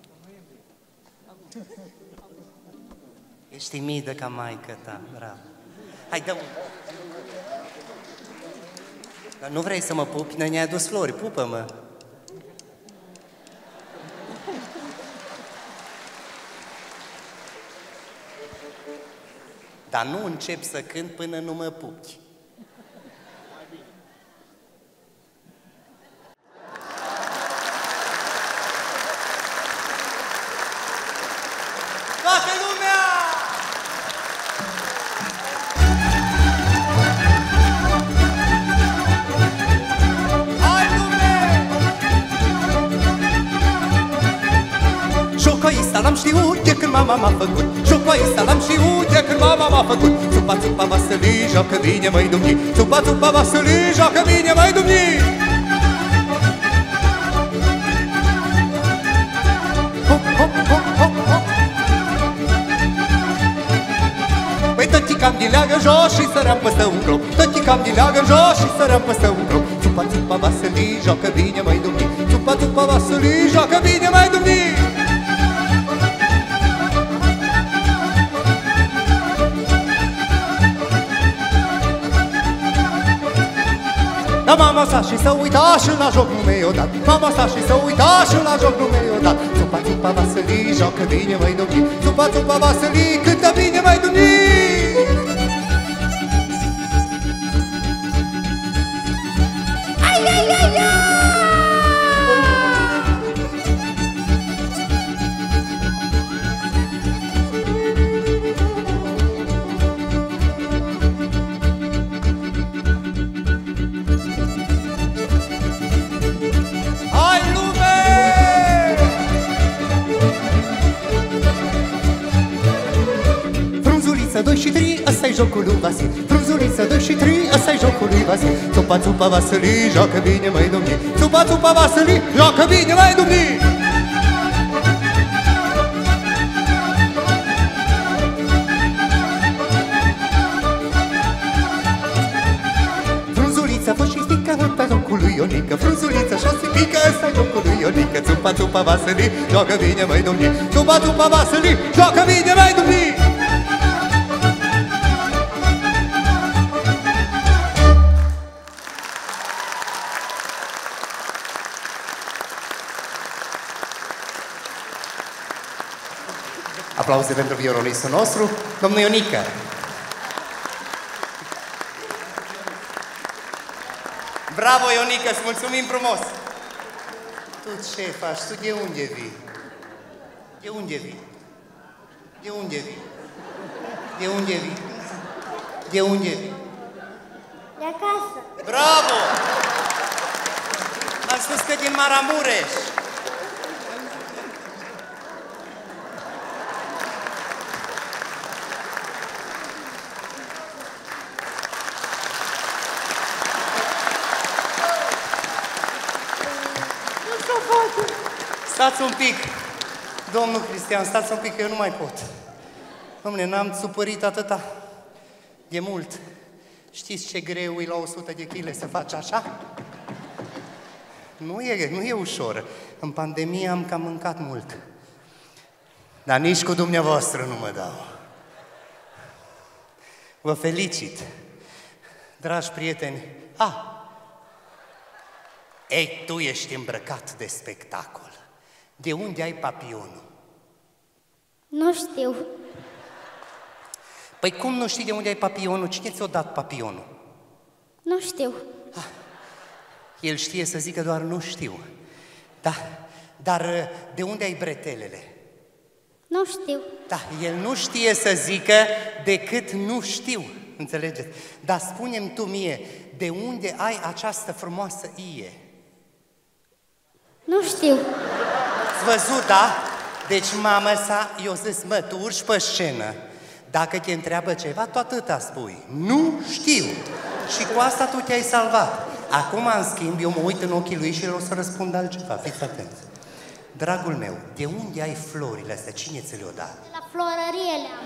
Speaker 2: Ești timidă ca maică ta, bravo! Hai, dă-mi! Dar nu vrei să mă pupi? Noi ne-ai adus flori, pupă-mă! Dar nu încep să cânt până nu mă pupi. Toată lumea! Hai, lume! Jocul ăsta l-am știut de când mama m-a făcut. Jocul ăsta l-am știut de când mama m-a făcut. Țupa, țupa, vasălii, joacă bine, măi dumni. Țupa, țupa, vasălii, joacă bine, măi dumni. Hop, hop, hop, hop, hop. Păi tătii cam din leagă jos și săream păstă un clop. Tătii cam din leagă jos și săream păstă un clop. Țupa, țupa, vasălii, joacă bine, măi dumni. Țupa, țupa, vasălii, joacă bine, măi dumni. La mama sa și să uita și la joc nu mi-o dat. Mama sa și să uita și la joc nu mi-o dat. Țupa, țupa, Vasili, joacă bine, măi domni. Țupa, țupa, Vasili, cântă bine, măi domni. Ai, ai, ai, ai! doi și trei, ăsta-i jocul lui Vasil. Frunzuliță, doi și trei, ăsta-i jocul lui Vasil. Țupa, țupa, Vasili, joacă bine, măi domni. Țupa, țupa, Vasili, joacă bine, măi domni. Frunzuliță, fă și stică, ăsta-i jocul lui Ionica. Frunzuliță, șase pică, ăsta-i jocul lui Ionica. Țupa, țupa, Vasili, joacă bine, măi domni. Țupa, țupa, Vasili, joacă bine, măi domni. Aplauze pentru violonistul nostru, domnul Ionică. Bravo, Ionică, îți mulțumim frumos! Tu ce faci? Tu de unde vii? De unde vii? De unde vii? De unde vii? De unde vii?
Speaker 7: De acasă.
Speaker 2: Bravo! Am spus că din Maramureș. Stați un pic, domnul Cristian, stați un pic, că eu nu mai pot. Dom'le, n-am supărit atâta de mult. Știți ce greu e la o sută de kilograme să faci așa? Nu e, nu e ușor. În pandemie am cam mâncat mult. Dar nici cu dumneavoastră nu mă dau. Vă felicit, dragi prieteni. Ah! Ei, tu ești îmbrăcat de spectacol. De unde ai papionul?
Speaker 7: Nu știu.
Speaker 2: Păi cum nu știi de unde ai papionul? Cine ți-a dat papionul?
Speaker 7: Nu știu.
Speaker 2: Ah, el știe să zică doar nu știu. Da, dar de unde ai bretelele?
Speaker 7: Nu știu.
Speaker 2: Da, el nu știe să zică decât nu știu. Înțelegeți? Dar spune-mi tu mie, de unde ai această frumoasă ie?
Speaker 7: Nu știu.
Speaker 2: Ați văzut, da? Deci mama sa i-a zis, mă, tu urci pe scenă. Dacă te întreabă ceva, tu atâta spui. Nu știu. Și cu asta tu te-ai salvat. Acum, în schimb, eu mă uit în ochii lui și el o să răspund altceva. Fiți atenți. Dragul meu, de unde ai florile astea? Cine ți le-a dat?
Speaker 7: La florărie le-am.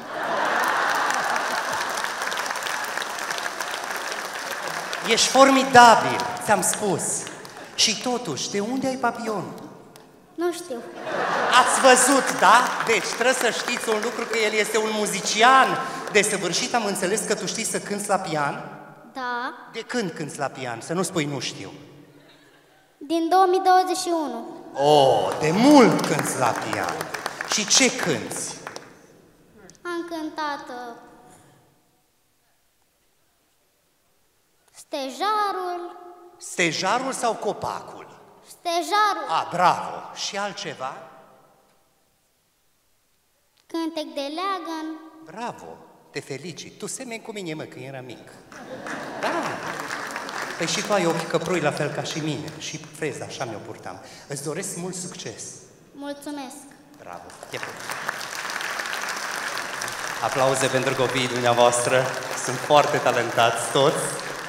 Speaker 2: Ești formidabil, ți-am spus. Și totuși, de unde ai papionul?
Speaker 7: Nu știu.
Speaker 2: Ați văzut, da? Deci trebuie să știți un lucru, că el este un muzician desăvârșit. Am înțeles că tu știi să cânți la pian?
Speaker 7: Da.
Speaker 2: De când cânți la pian? Să nu spui nu știu.
Speaker 7: Din două mii douăzeci și unu.
Speaker 2: Oh, de mult cânți la pian. Și ce cânți?
Speaker 7: Am cântat uh, Stejarul.
Speaker 2: Stejarul sau copacul?
Speaker 7: Stejarul.
Speaker 2: A, bravo. Și altceva?
Speaker 7: Cântec de leagăn.
Speaker 2: Bravo. Te felicit. Tu semeni cu mine, mă, când eram mic. Da. Păi și tu ai ochi căprui la fel ca și mine. Și freza, așa mi-o purtam. Îți doresc mult succes.
Speaker 7: Mulțumesc.
Speaker 2: Bravo. Te pup. Aplauze pentru copiii dumneavoastră. Sunt foarte talentați toți.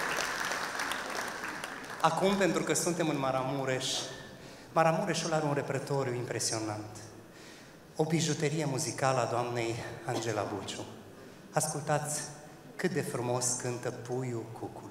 Speaker 2: Acum, pentru că suntem în Maramureș, Maramureșul are un repertoriu impresionant. O bijuterie muzicală a doamnei Angela Buciu. Ascultați cât de frumos cântă Puiul Cucului.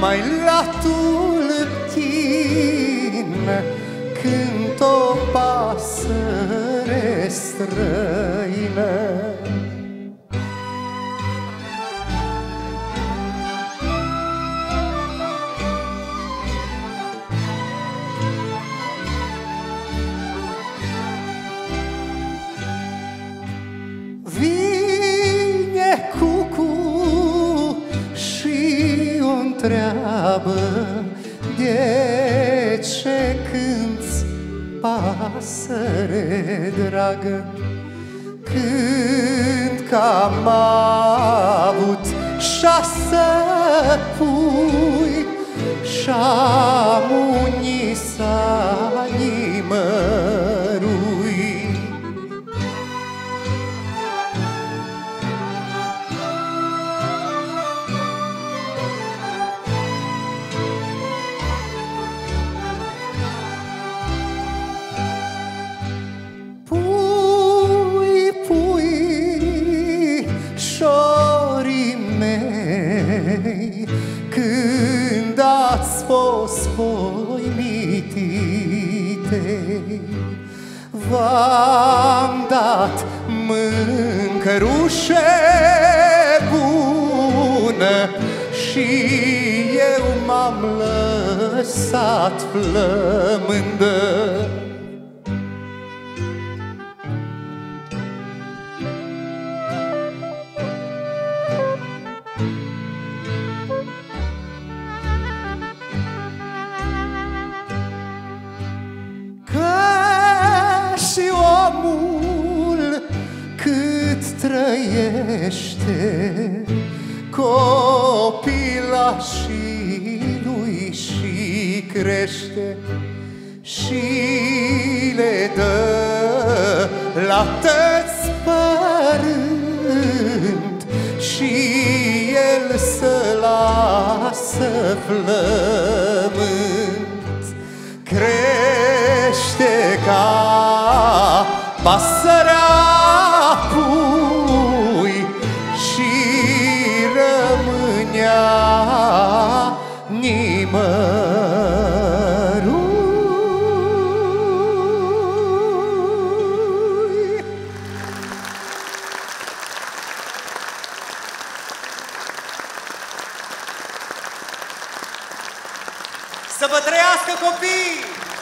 Speaker 2: mai la tulptin cânt o pasăre străină. Vine cucu și o întreabă de ce cânți, pasăre dragă. Când că am avut șase pui și-am unii sanii mărui. Când ați fost voi mititei, v-am dat mâncărușe bună și eu m-am lăsat flămândă. Trăiește copilașii lui și crește și le dă la tăți părând și el să lasă flământ. Crește ca pasărea nimărui.
Speaker 3: Să vă trăiască copii!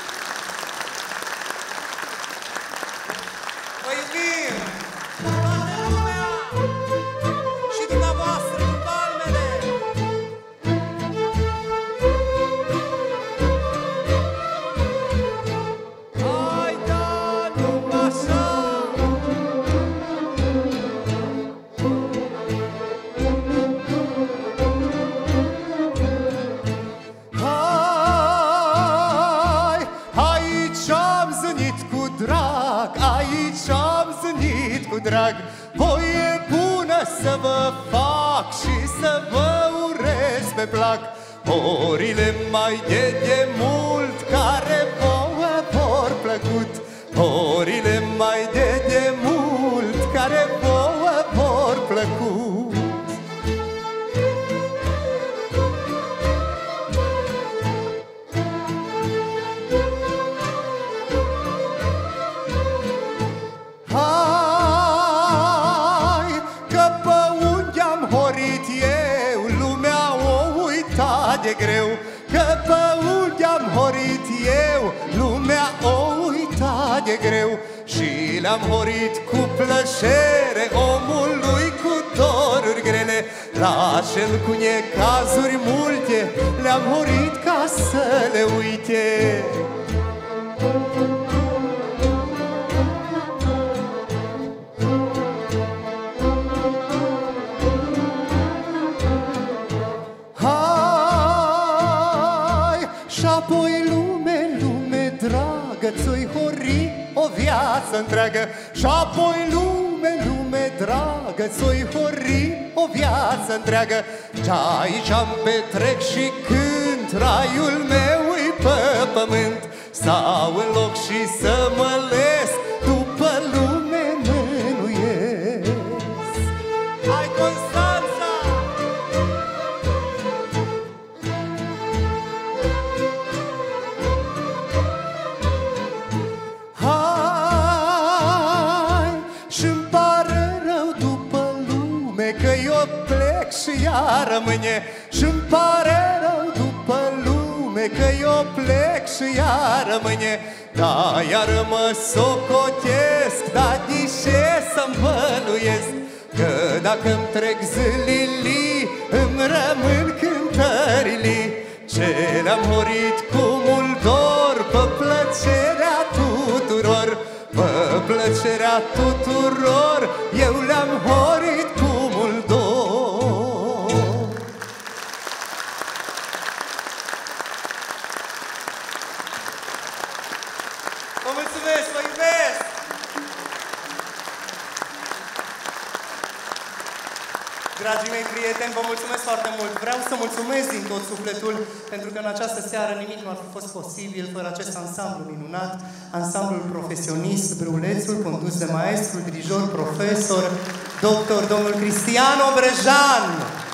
Speaker 3: Vă iubim! Toată lumea! Și dumneavoastră cu palmele! Hai, da, numai așa! Hai, aici am zânit cu drag, aici am zânit cu drag. Voie bună să vă fac și să vă urez pe plac. Orile mai de demult care vouă vor plăcut. Orile mai de demult care vouă vor plăcut. Hai, că pe unde am horit eu, lumea o uita de greu. Că pe unde am horit eu, lumea o uita de greu. Și le-am horit cu plăcere omului cu doruri grele. La cel cu necazuri multe le-am horit ca să le uite. Hai, și-apoi lume, lume dragă, ți-oi hori o viață întreagă. Și-apoi lume, lume dragă, ți-oi hori o viață întreagă. Ce-aici am petrec și când raiul meu-i pe pământ. Stau în loc și să mă lesc, după lume mânuiesc. Hai, Constanța!
Speaker 2: lume, că eu plec și ea rămâne. Și-mi pare rău după lume, că eu plec și ea rămâne. Da, iar mă socotesc, dar de ce să-mi bănuiesc? Că dacă-mi trec zilele, îmi rămân cântările ce le-am murit cu mult dor, pe plăcerea tuturor, pe plăcerea tuturor, eu le-am horit cu mult dor. Vă mulțumesc, vă iubesc! Dragii mei prieteni, vă mulțumesc foarte mult. Vreau să mulțumesc din tot sufletul, pentru că în această seară nimic nu ar fi fost posibil fără acest ansamblu minunat, ansamblul profesionist Brulețul, condus de maestru, dirijor, profesor, doctor, domnul Cristian Obrejan.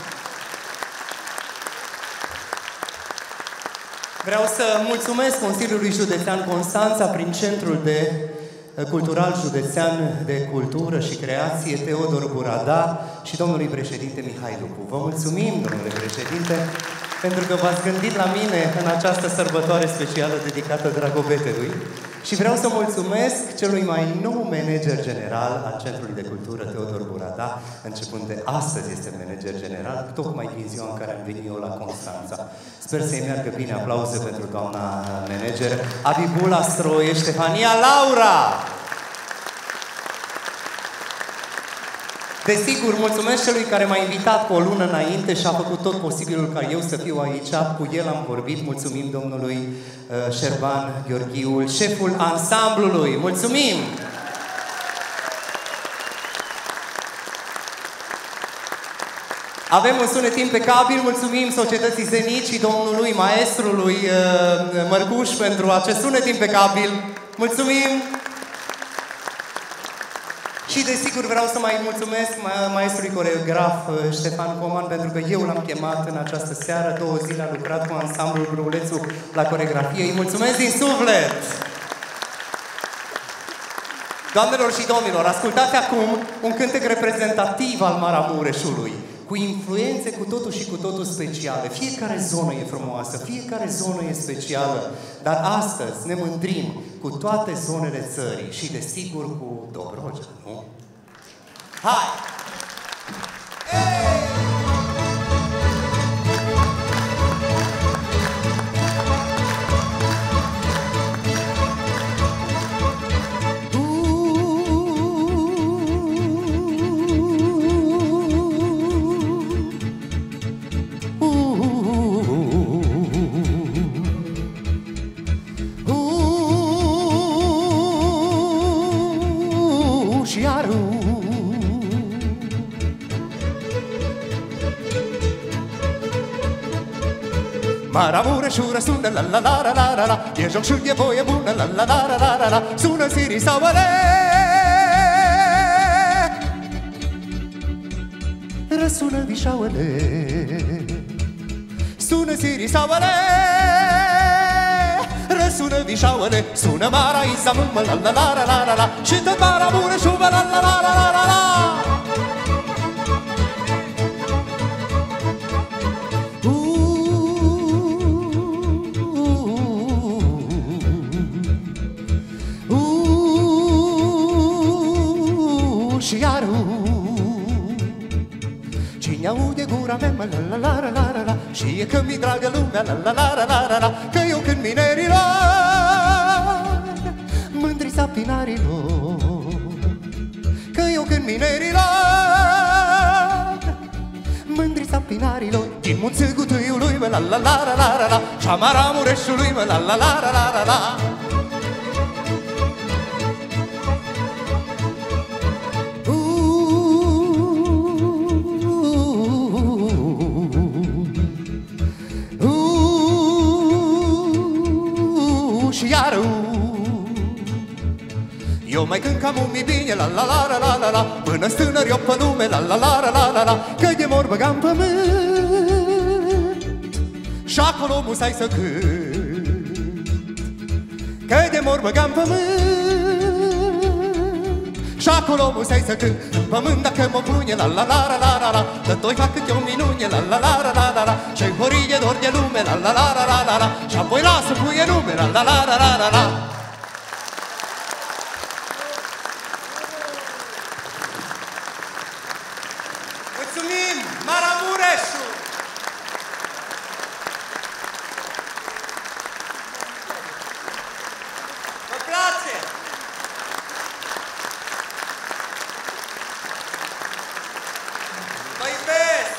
Speaker 2: Vreau să mulțumesc Consiliului Județean Constanța prin Centrul de Cultural Județean de Cultură și Creație Teodor Burada și domnului președinte Mihai Lupu. Vă mulțumim, domnule președinte, pentru că v-ați gândit la mine în această sărbătoare specială dedicată Dragobetelui. Și vreau să mulțumesc celui mai nou manager general al Centrului de Cultură, Teodor Burada, începând de astăzi este manager general, tocmai din ziua în care am venit eu la Constanța. Sper să-i meargă bine, aplauze pentru doamna manager, Abibula Stroie, Ștefania Laura! Desigur, mulțumesc celui care m-a invitat cu o lună înainte și a făcut tot posibilul ca eu să fiu aici. Cu el am vorbit. Mulțumim domnului uh, Șerban Gheorghiul, șeful ansamblului. Mulțumim! Avem un sunet impecabil. Mulțumim societății Zenit și domnului maestrului uh, Mărcuș pentru acest sunet impecabil. Mulțumim! Și desigur vreau să mai mulțumesc ma maestrului coreograf Ștefan Coman, pentru că eu l-am chemat în această seară. Două zile a lucrat cu ansamblul Brulețul la coreografie. Îi mulțumesc din suflet! Doamnelor și domnilor, ascultați acum un cântec reprezentativ al Maramureșului, cu influențe cu totul și cu totul speciale. Fiecare zonă e frumoasă, fiecare zonă e specială, dar astăzi ne mândrim cu toate zonele țării și, desigur, cu Dobrogea, nu? Hai! Hey! Maramureșul sună la la la la la la, e joc și e voie bună la la la la la la, sună Siri Sauăle. Răsună Vișauăle, sună Siri Sauăle. Răsună Vișauăle, sună Mara Izamă la la la la la la, și tot Maramureșul la la la la la la la. Cine aude gura mea, la la la la la la, și e că mi dragă lumea, la la la la la la, că eu când minerilor, mândrița pinarilor, că eu când minerilor, mândrița pinarilor, din munții Gutuiului, la la la la la la, și-a Maramureșului, la la la la la la. Eu mai cânt ca mumii bine, la la la la la la, până-s tânăr eu pe lume, la la la la la la, că de mor băgam pământ și acolo musai să cânt. Că de mor băgam pământ și
Speaker 3: Și acolo musai să cânt în pământ dacă mă pune la la la la la la la. Că toi fac câte o minune la la la la la la la. Și-i horie dor de lume la la la la la la la. Și apoi lasă puie nume la la la la la la la. Mulțumim, Maramureșu! Vă place? Vă iubesc!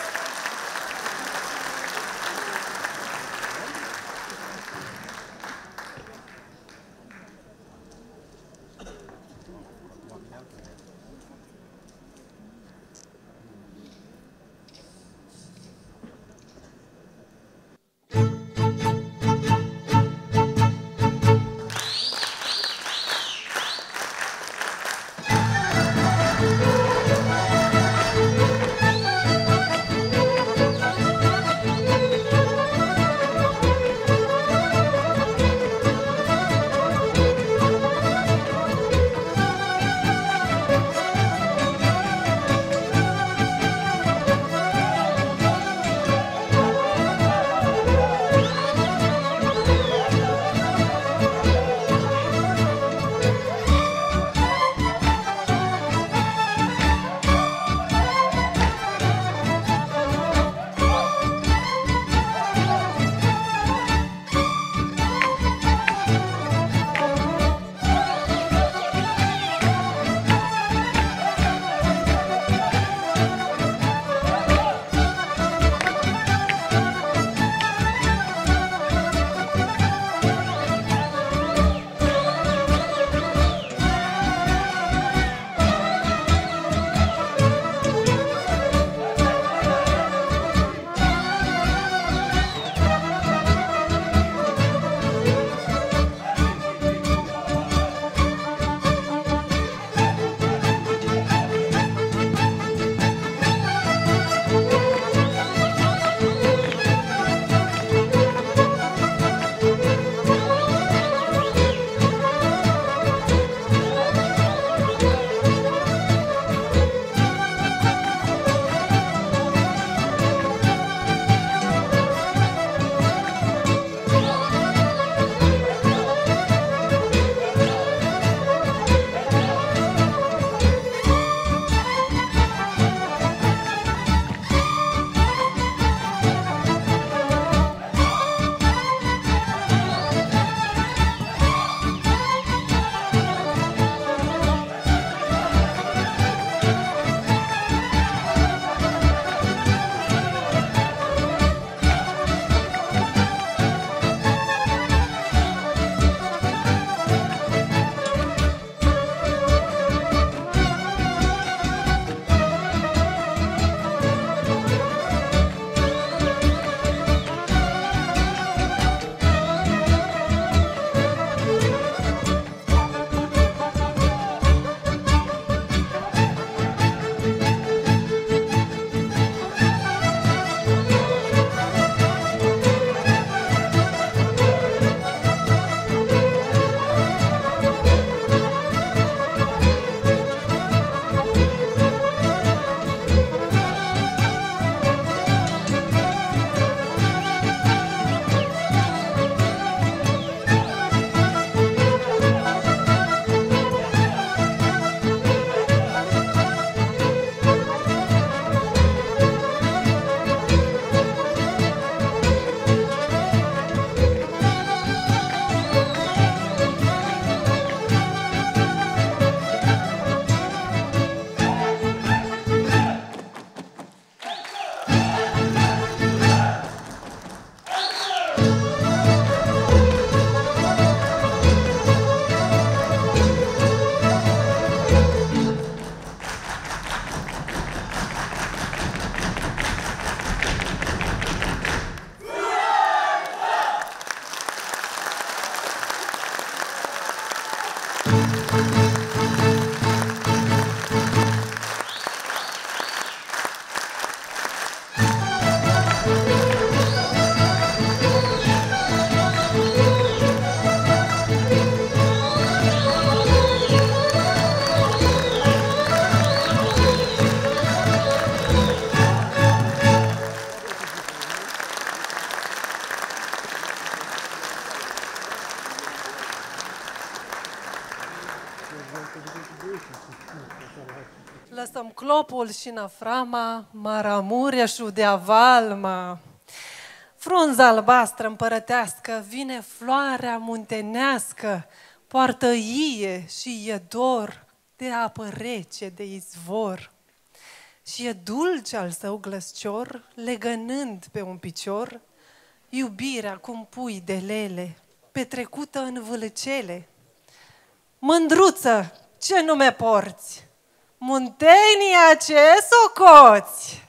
Speaker 1: Topol și Năframa, Maramureșul de Avalma. Frunza albastră împărătească, vine floarea muntenească, poartă ie și e dor de apă rece, de izvor. Și e dulce al său glăscior, legănând pe un picior, iubirea cum pui de lele, petrecută în vâlcele. Mândruță, ce nume porți? Muntenia, ce socoți?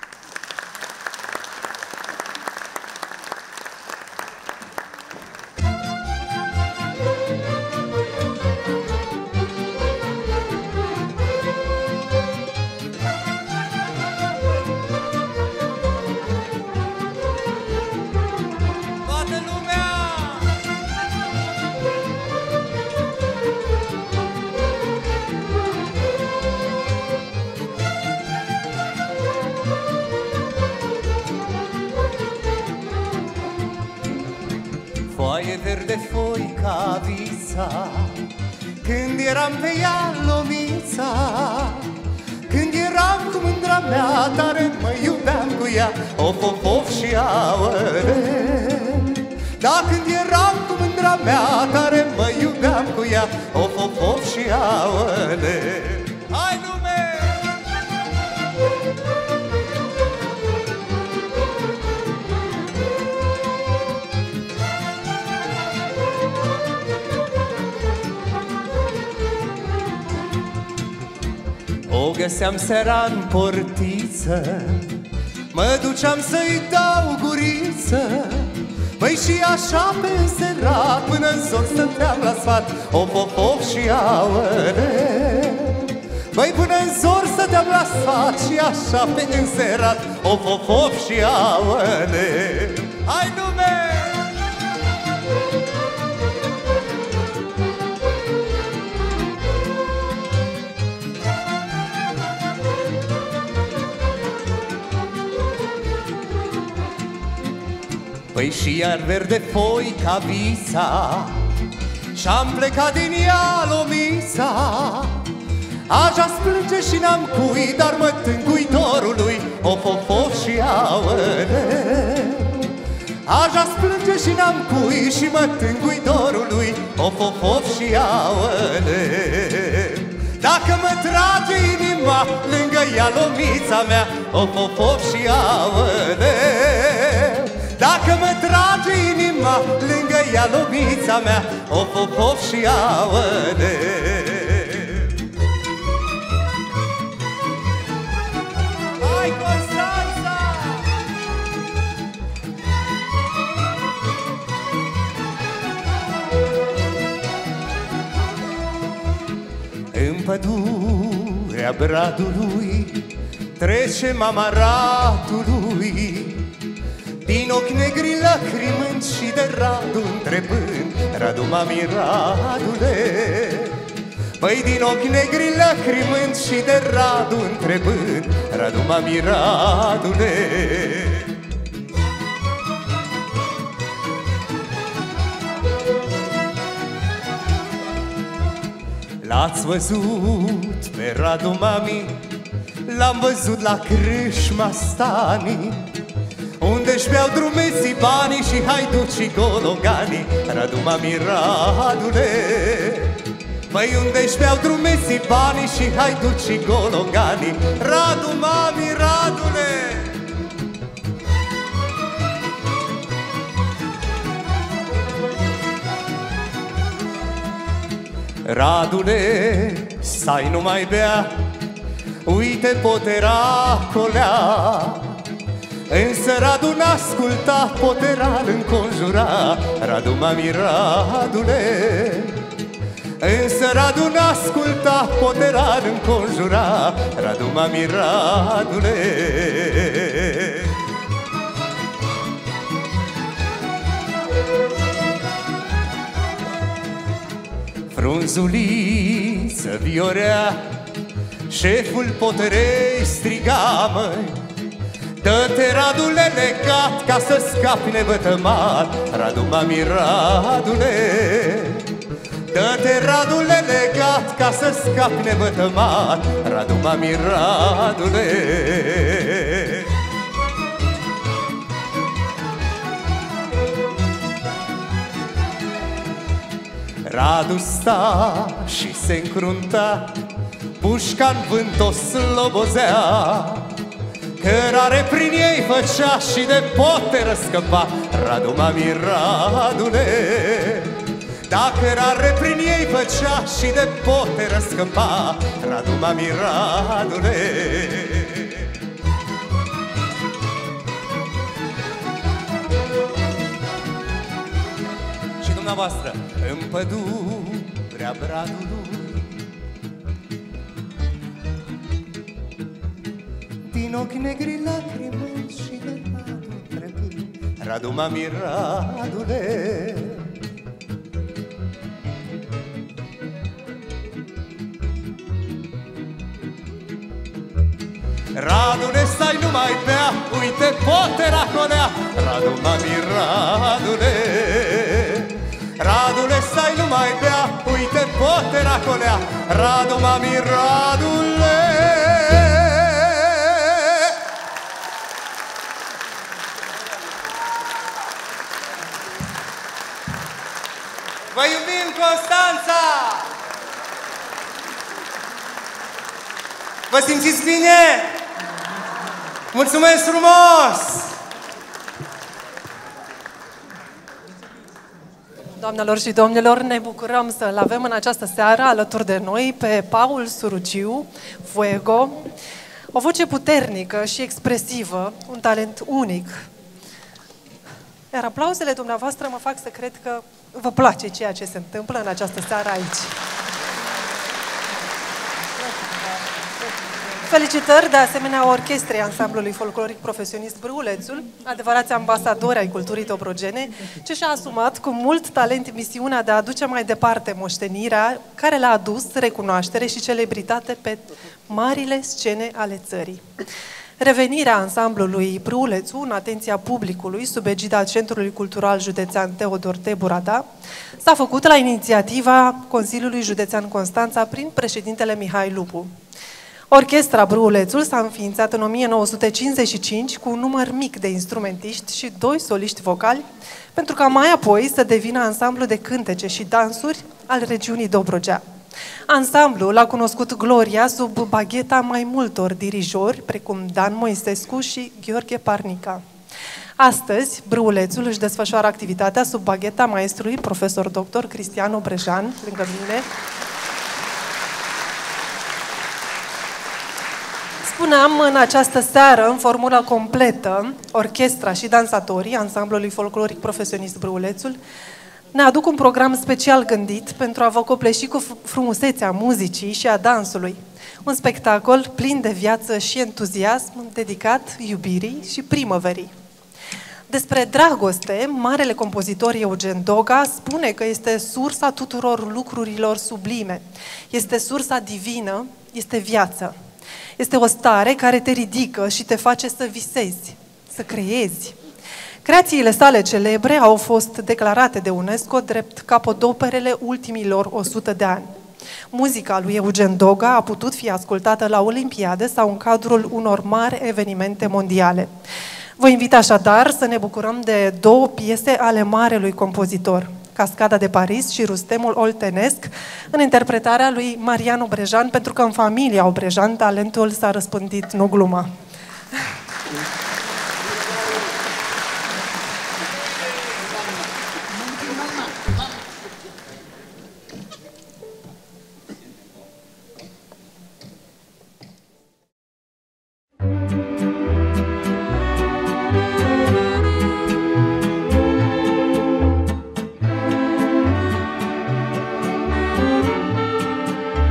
Speaker 2: Foaie verde foi ca vița, când eram pe ea lomița, când eram cu mândra mea, tare mă iubeam cu ea, of, of, of și aole. Da, când eram cu mândra mea, tare mă iubeam cu ea, of, of, of și aole. Hai lume! O găseam seara în portiță, mă duceam să-i dau guriță. Băi, și așa pe înserat, până în zor stăteam la sfat, of, of, of și aole. Băi, până în zor stăteam la sfat și așa pe înserat, of, of, of și aole. Hai lume! Păi și iar verde foi ca visa, și-am plecat din ea lomița. Așa splânge și n-am cui, dar mă tângui dorului, of, of, of și aole. Așa splânge și n-am cui și mă tângui dorului, of, of, of și aole. Dacă mă trage inima lângă ea lomița mea, of, of, of și aole. Dacă mă trage inima lângă ea lomița mea, of, of, of și aole. Hai, Constanța! În pădurea Bradului trece mama ratului, din ochi negri lacrimând și de Radu întrebând, Radu, mami, Radule. Păi din ochi negri lacrimând și de Radu întrebând, Radu, mami, Radule. L-ați văzut pe Radu, mami? L-am văzut la crâșma Stanii, unde-și beau drumeții banii și haiducii gologanii, Radu, mami, Radule. Păi unde-și beau drumeții banii și haiducii gologanii, Radu, mami, Radule. Radule, stai, nu mai bea, uite poteracolea. Însă Radu n-asculta, poteral înconjura, Radu, mami, Radule. Însă Radu n-asculta, poteral înconjura, Radu, mami, Radule. Frunzuliță viorea, șeful poterei striga, măi, dă-te, Radule, legat, ca să scapi nevătămat, Radu, mami, Radule. Dă-te, Radule, legat ca să scapi nevătămat. Radu, mami, Radule. Radu sta și se încrunta, pușca-n vânt o slobozea, cărare prin ei făcea și de pote răscăpa. Radu, mami, Radule. Da, cărare prin ei făcea și de pote răscăpa. Radu, mami, Radule. Și dumneavoastră, în pădurea Bradului, din ochi negri lacrimi și de Radu trecând. Radu, mami, Radule. Radule, stai, nu mai bea, uite, pote racolea. Radu, mami, Radule. Radule, stai, nu mai bea, uite, pote racolea. Radu, mami, Radule. Vă iubim, Constanța! Vă simțiți bine? Mulțumesc frumos!
Speaker 1: Doamnelor și domnilor, ne bucurăm să-l avem în această seară alături de noi pe Paul Suruciu, Fuego, o voce puternică și expresivă, un talent unic. Iar aplauzele dumneavoastră mă fac să cred că vă place ceea ce se întâmplă în această seară aici. Felicitări de asemenea orchestrei ansamblului folcloric profesionist Brâulețul, adevărați ambasadori ai culturii dobrogene, ce și-a asumat cu mult talent misiunea de a aduce mai departe moștenirea care le-a adus recunoaștere și celebritate pe marile scene ale țării. Revenirea ansamblului Brâulețul în atenția publicului sub egida Centrului Cultural Județean Teodor Teburada s-a făcut la inițiativa Consiliului Județean Constanța prin președintele Mihai Lupu. Orchestra Brâulețul s-a înființat în o mie nouă sute cincizeci și cinci cu un număr mic de instrumentiști și doi soliști vocali, pentru ca mai apoi să devină ansamblu de cântece și dansuri al regiunii Dobrogea. Ansamblul a cunoscut gloria sub bagheta mai multor dirijori, precum Dan Moisescu și Gheorghe Parnica. Astăzi, Brâulețul își desfășoară activitatea sub bagheta maestrului profesor doctor Cristian Obrejan, lângă mine. Spuneam, în această seară, în formulă completă, orchestra și dansatorii ansamblului folcloric profesionist Brâulețul ne aduc un program special gândit pentru a vă copleși cu frumusețea muzicii și a dansului. Un spectacol plin de viață și entuziasm, dedicat iubirii și primăverii. Despre dragoste, marele compozitor Eugen Doga spune că este sursa tuturor lucrurilor sublime. Este sursa divină, este viață. Este o stare care te ridică și te face să visezi, să creezi. Creațiile sale celebre au fost declarate de UNESCO drept capodoperele ultimilor o sută de ani. Muzica lui Eugen Doga a putut fi ascultată la Olimpiade sau în cadrul unor mari evenimente mondiale. Vă invit așadar să ne bucurăm de două piese ale marelui compozitor, Cascada de Paris și Rustemul Oltenesc, în interpretarea lui Marian Obrejan, pentru că în familia Obrejan talentul s-a răspândit, nu gluma.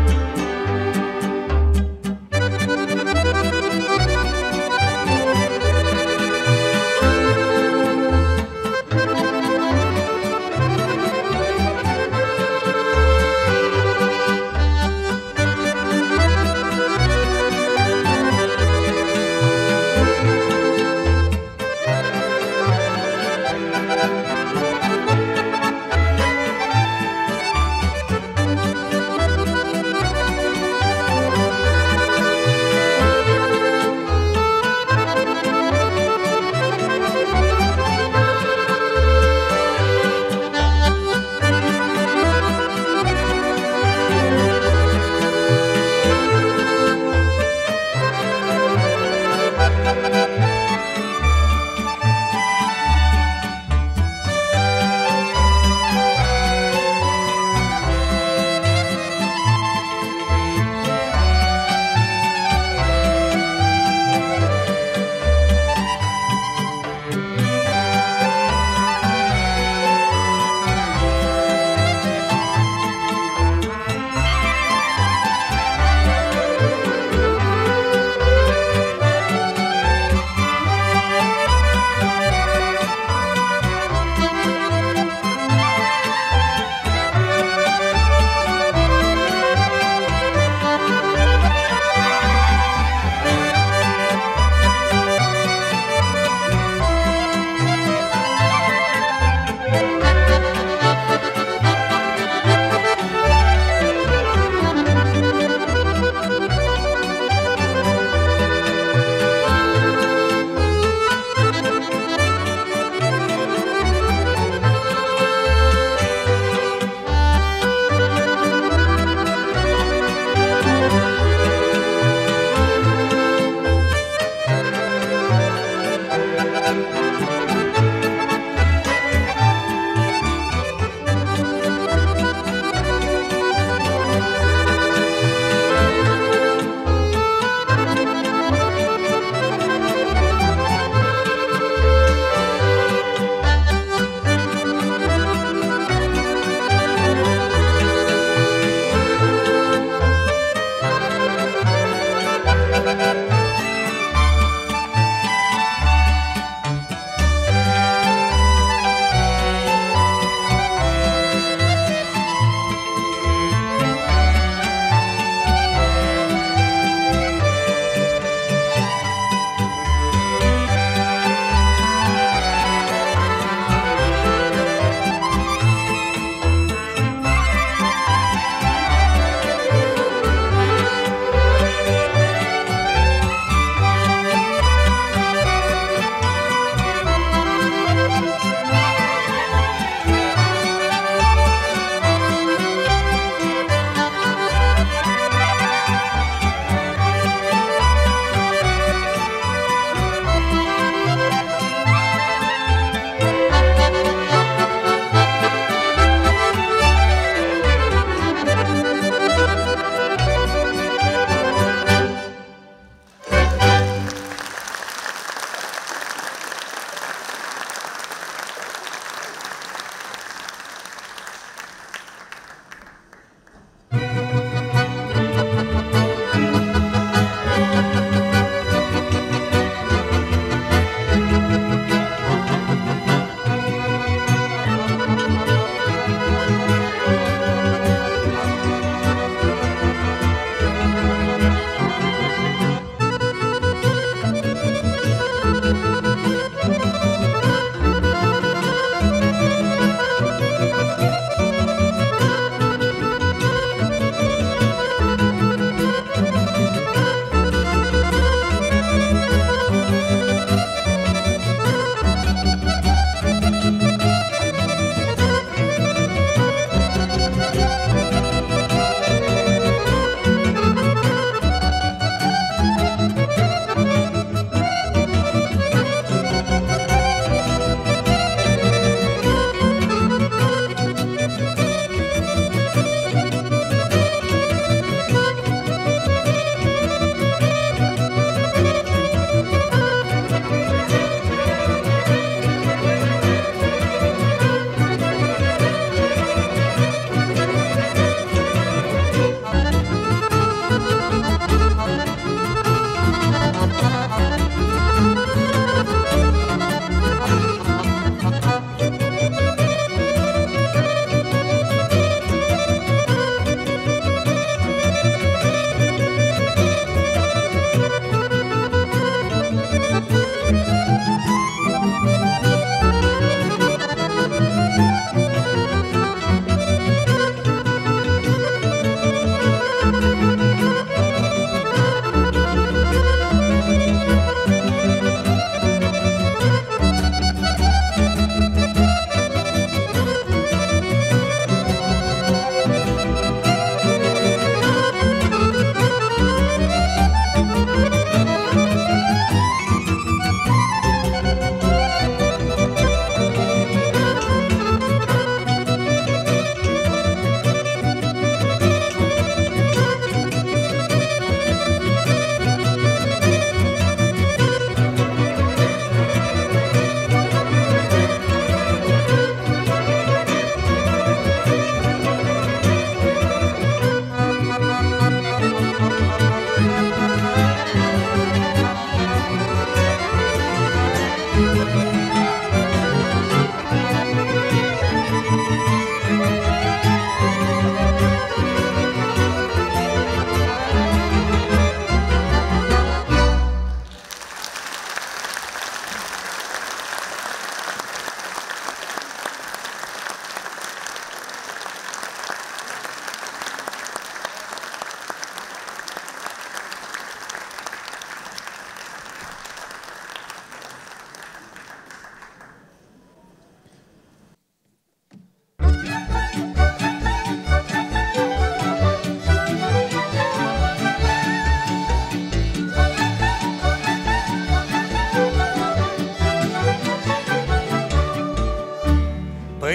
Speaker 6: Thank you.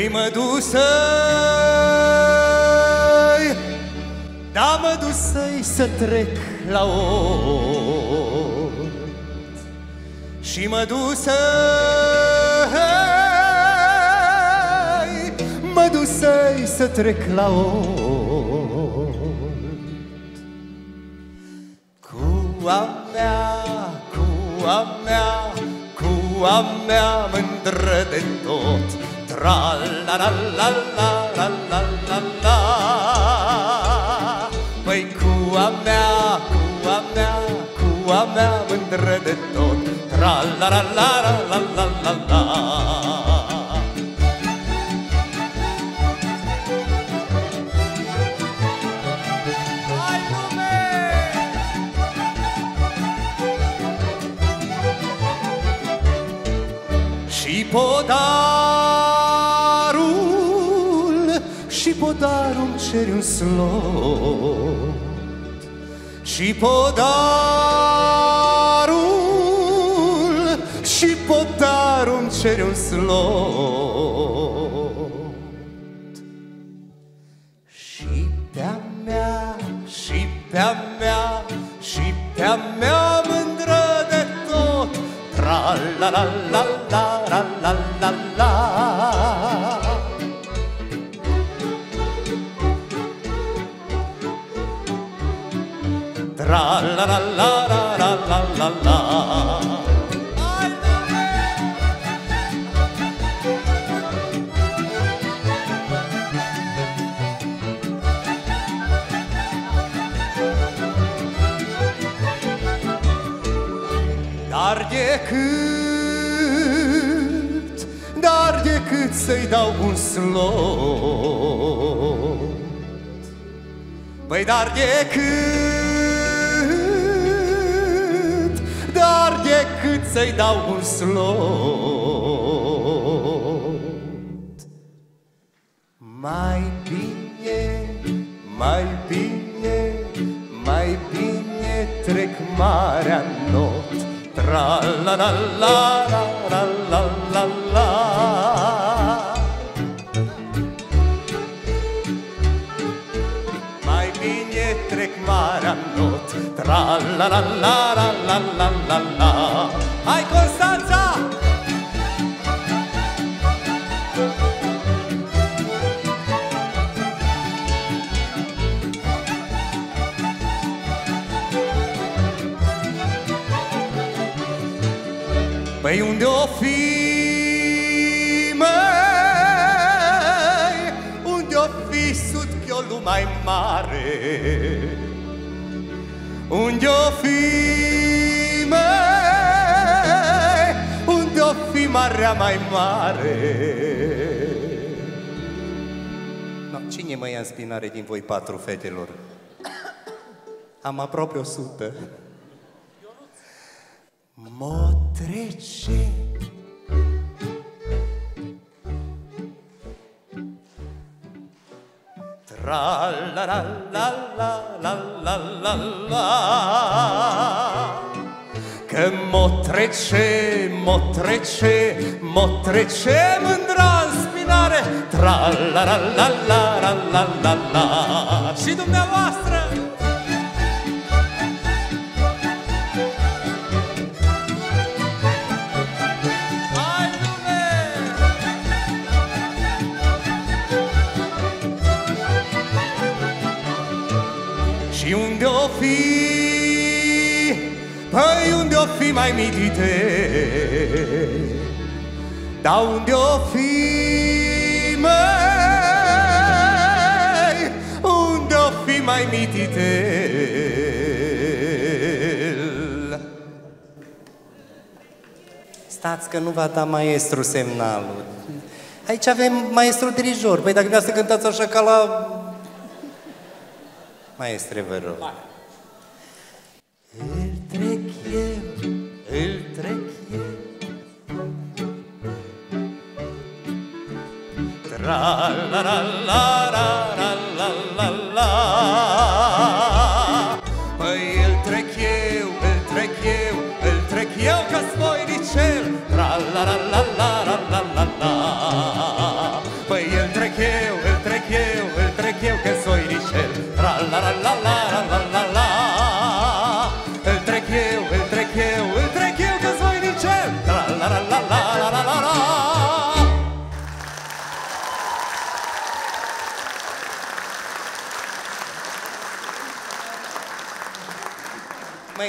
Speaker 2: Păi mădusă-i, da mădusă-i să trec la ort. Și mădusă-i, mădusă-i să trec la ort. Cua mea, cua mea, cua mea mândră de tot, tra-la-la-la-la-la-la-la-la. Păi cua mea, cua mea, cua mea mândră de tot, tra-la-la-la-la-la-la-la. Și podarul, și podarul-mi ceri un slot. Și podarul, și podarul-mi ceri un slot. Și pe-a mea, și pe-a mea, și pe-a mea mândră de tot, tra-la-la-la-la-la-la-la. Tra-la-la-la-la-la-la-la. Dar de cât, dar de cât să-i dau un slot. Păi dar de cât, dar de cât să-i dau un slot. Mai bine, mai bine, mai bine trec marea not, tra-la-la-la-la-la-la-la. Mai bine trec marea not, tra-la-la-la-la-la-la-la. Hai, Constanța! Păi unde-o fi, măi, unde-o fi sud-chiolul mai mare? Unde-o fi, măi, unde-o fi marea mai mare? No, cine mă ia în spinare din voi patru, fetelor? Am aproape o sută. Mă trece tra-la-la-la-la-la-la-la. Că mă trece, mă trece, mă trece mândra în spinare, tra-la-la-la-la-la-la-la. Și dumneavoastră! Și unde-o fi, păi unde-o fi mai mitite, dar unde-o fi, măi, unde-o fi mai mitite. Stați că nu va da maestru semnalul. Aici avem maestru dirijor. Păi dacă vreau să cântați așa ca la... Maestre, vă rog. Îl trec eu, îl trec eu, tra-la-la-la-la-la-la-la. Păi îl trec eu, îl trec eu, îl trec eu ca-s voinicel, tra-la-la-la-la-la-la-la. Păi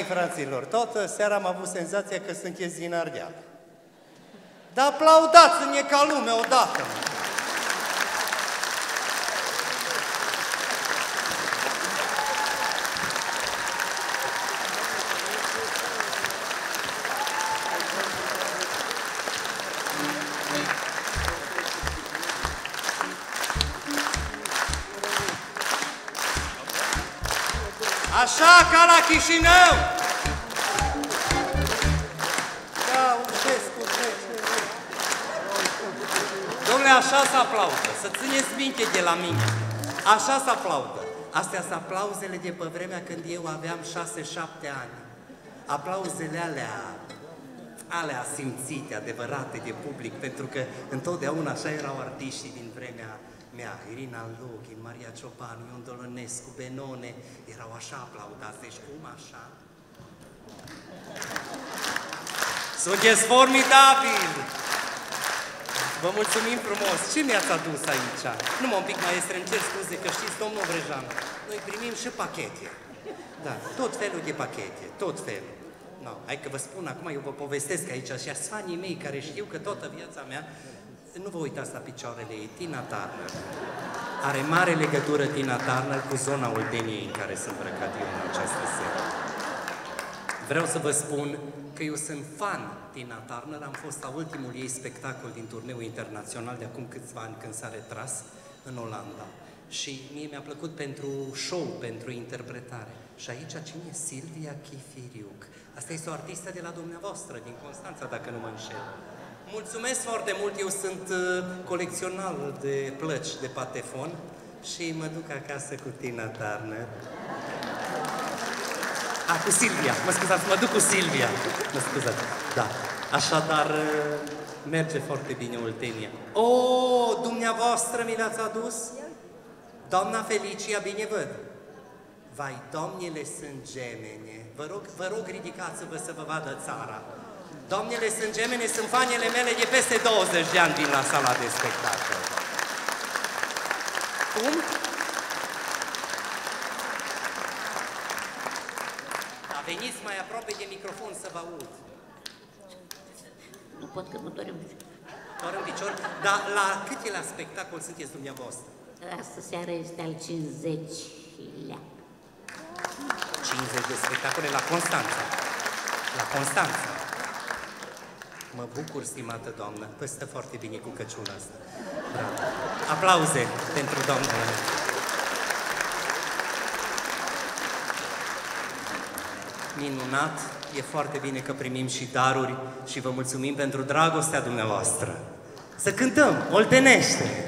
Speaker 2: fraților, toată seara am avut senzația că sunt ies din Ardeal. Dar aplaudați-ne ca lume odată. Așa ca la Chișinău! Da, urcesc, urcesc. Dom'le, așa se aplaudă, să țineți minte de la mine. Așa se aplaudă. Astea sunt aplauzele de pe vremea când eu aveam șase șapte ani. Aplauzele alea, alea simțite, adevărate de public, pentru că întotdeauna așa erau artiștii din vremea mea, Irina Lochin, Maria Ciobanu, Ion Dolănescu, Benone, erau așa aplaudați, deci cum așa? Sunteți formidabili! Vă mulțumim frumos! Ce mi-ați adus aici? Numai un pic, maestre, îmi cer scuze, că știți, domnul Vrejan, noi primim și pachete. Da, tot felul de pachete, tot felul. No, hai că vă spun acum, eu vă povestesc aici și asfanii mei care știu că toată viața mea, nu vă uitați la picioarele ei, Tina Turner. Are mare legătură Tina Turner cu zona Olteniei în care sunt îmbrăcat eu în această seară. Vreau să vă spun că eu sunt fan Tina Turner, am fost la ultimul ei spectacol din turneul internațional de acum câțiva ani când s-a retras în Olanda. Și mie mi-a plăcut pentru show, pentru interpretare. Și aici cine e? Silvia Chifiriuc. Asta este o artistă de la dumneavoastră, din Constanța, dacă nu mă înșel. Mulțumesc foarte mult, eu sunt uh, colecționar de plăci de patefon și mă duc acasă cu Tina Turner. A, cu Silvia, mă scuzați, mă duc cu Silvia. Mă scuzați, da. Așadar, uh, merge foarte bine Oltenia. O, dumneavoastră mi l-ați adus? Doamna Felicia, bine văd. Vai, doamnele sunt gemene. Vă rog, vă rog, ridicați-vă să vă vadă țara. Doamnele sunt gemene, sunt fanele mele de peste douăzeci de ani vin la sala de spectacol. Cum? A veniți mai aproape de microfon să vă aud.
Speaker 6: Nu pot că mă doare în picior.
Speaker 2: Doar în picior? Dar la câtelea spectacol sunteți dumneavoastră?
Speaker 6: Astă seară este al cincizecilea.
Speaker 2: cincizeci de spectacole la Constanța. La Constanța. Mă bucur, stimată doamnă, vă stă foarte bine cu căciula asta. Bravo. Aplauze pentru doamna. Minunat, e foarte bine că primim și daruri și vă mulțumim pentru dragostea dumneavoastră. Să cântăm, oltenește!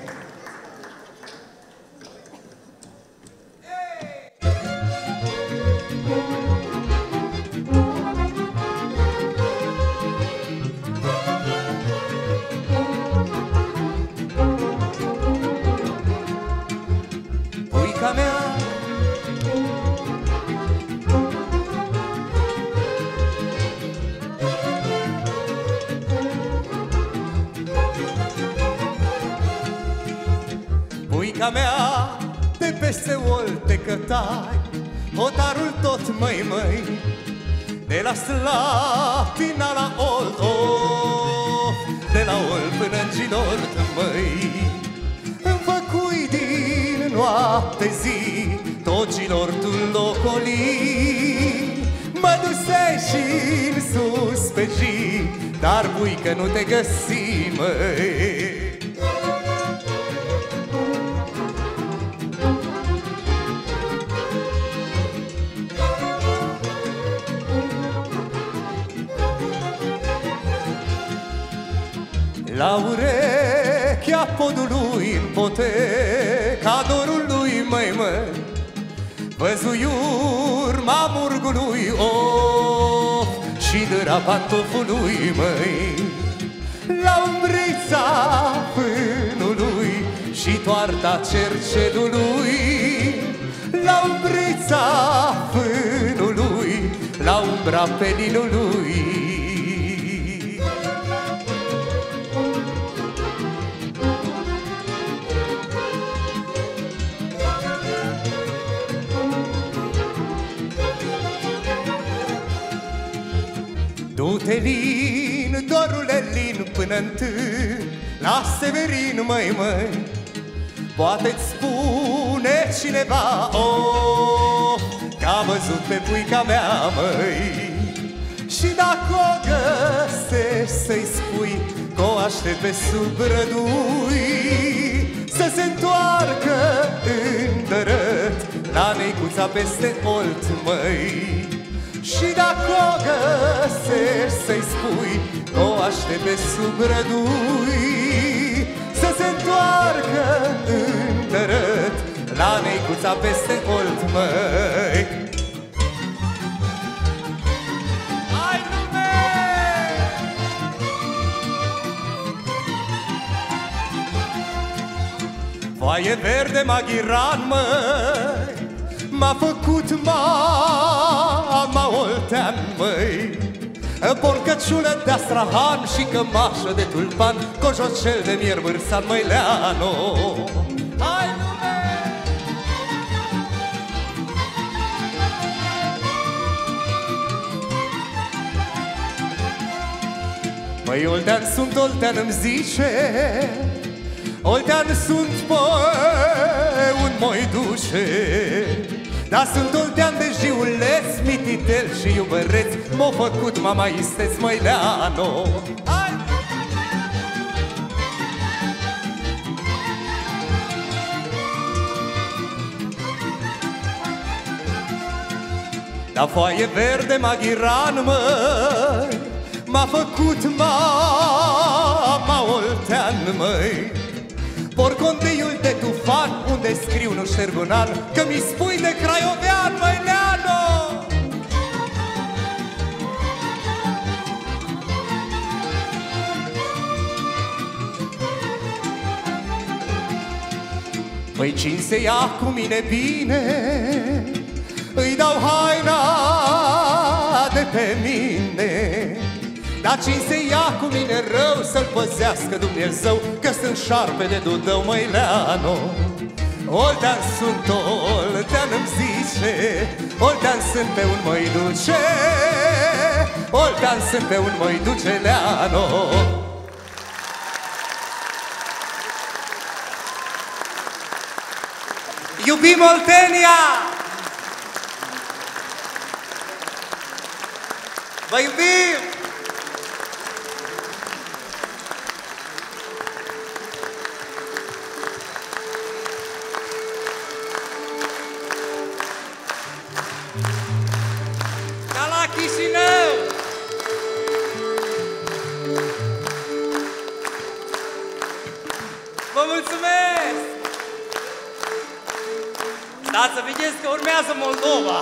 Speaker 3: Buica mea, de peste Olte cătai, hotarul tot măi măi, de la Slatina la Olt, of, de la Olt până în Ginort, măi. Îmi făcui din noapte zi, tot Ginortul locoli. Mă dusei și-n sus pe zi, dar buică nu te găsi, măi. La urechea podului în poteca dorului, măi, măi, văzui urma murgului, of, și dăra pantofului, măi. La umbrița pânului și toarta cercelului, la umbrița pânului, la umbra pelinului. Cătălin, dorule lin, până-n târg la Severin, măi, măi. Poate-ți spune cineva, oh, că a văzut pe puica mea, măi. Și dacă o găsești, să-i spui că o aștept pe sub rădui, să se întoarcă îndărât la Neicuța peste Olt, măi. Și dacă o găsești, să-i spui că o aștept pe sub rădui, să se întoarcă îndărât la Neicuța peste Olt, măi. Hai, lume! Foaie verde maghiran, măi, m-a făcut mama Oltean, măi. Porcăciulă de astrahan și cămașă de tulpan, cojocel de mier vârsan, măi, Leano. Hai, lume! Măi, Oltean sunt, Oltean îmi zice, Oltean sunt, măi, un moidușe. Dar sunt Oltean de jiuleț, mititel și iubăreț, m-a făcut mama isteț, măi, Leano. Hai! Dar foaie verde maghiran, măi, m-a făcut mama Oltean, măi. Porconteiul de tufan, unde scriu nu șterg un an, că mi spui de craiovean, măi, Leano. Păi cine se ia cu mine bine, îi dau haina de pe mine. Dar cine se ia cu mine rău, să-l păzească Dumnezeu, că sunt șarpe de dudău, măi, Leano. Oltean sunt, Oltean îmi zice, Oltean sunt pe un măiduce, Oltean sunt pe un măiduce, Leano. Iubim Oltenia! Vă iubim! Ca la Chișinău! Vă mulțumesc! Dar să vedeți că urmează Moldova!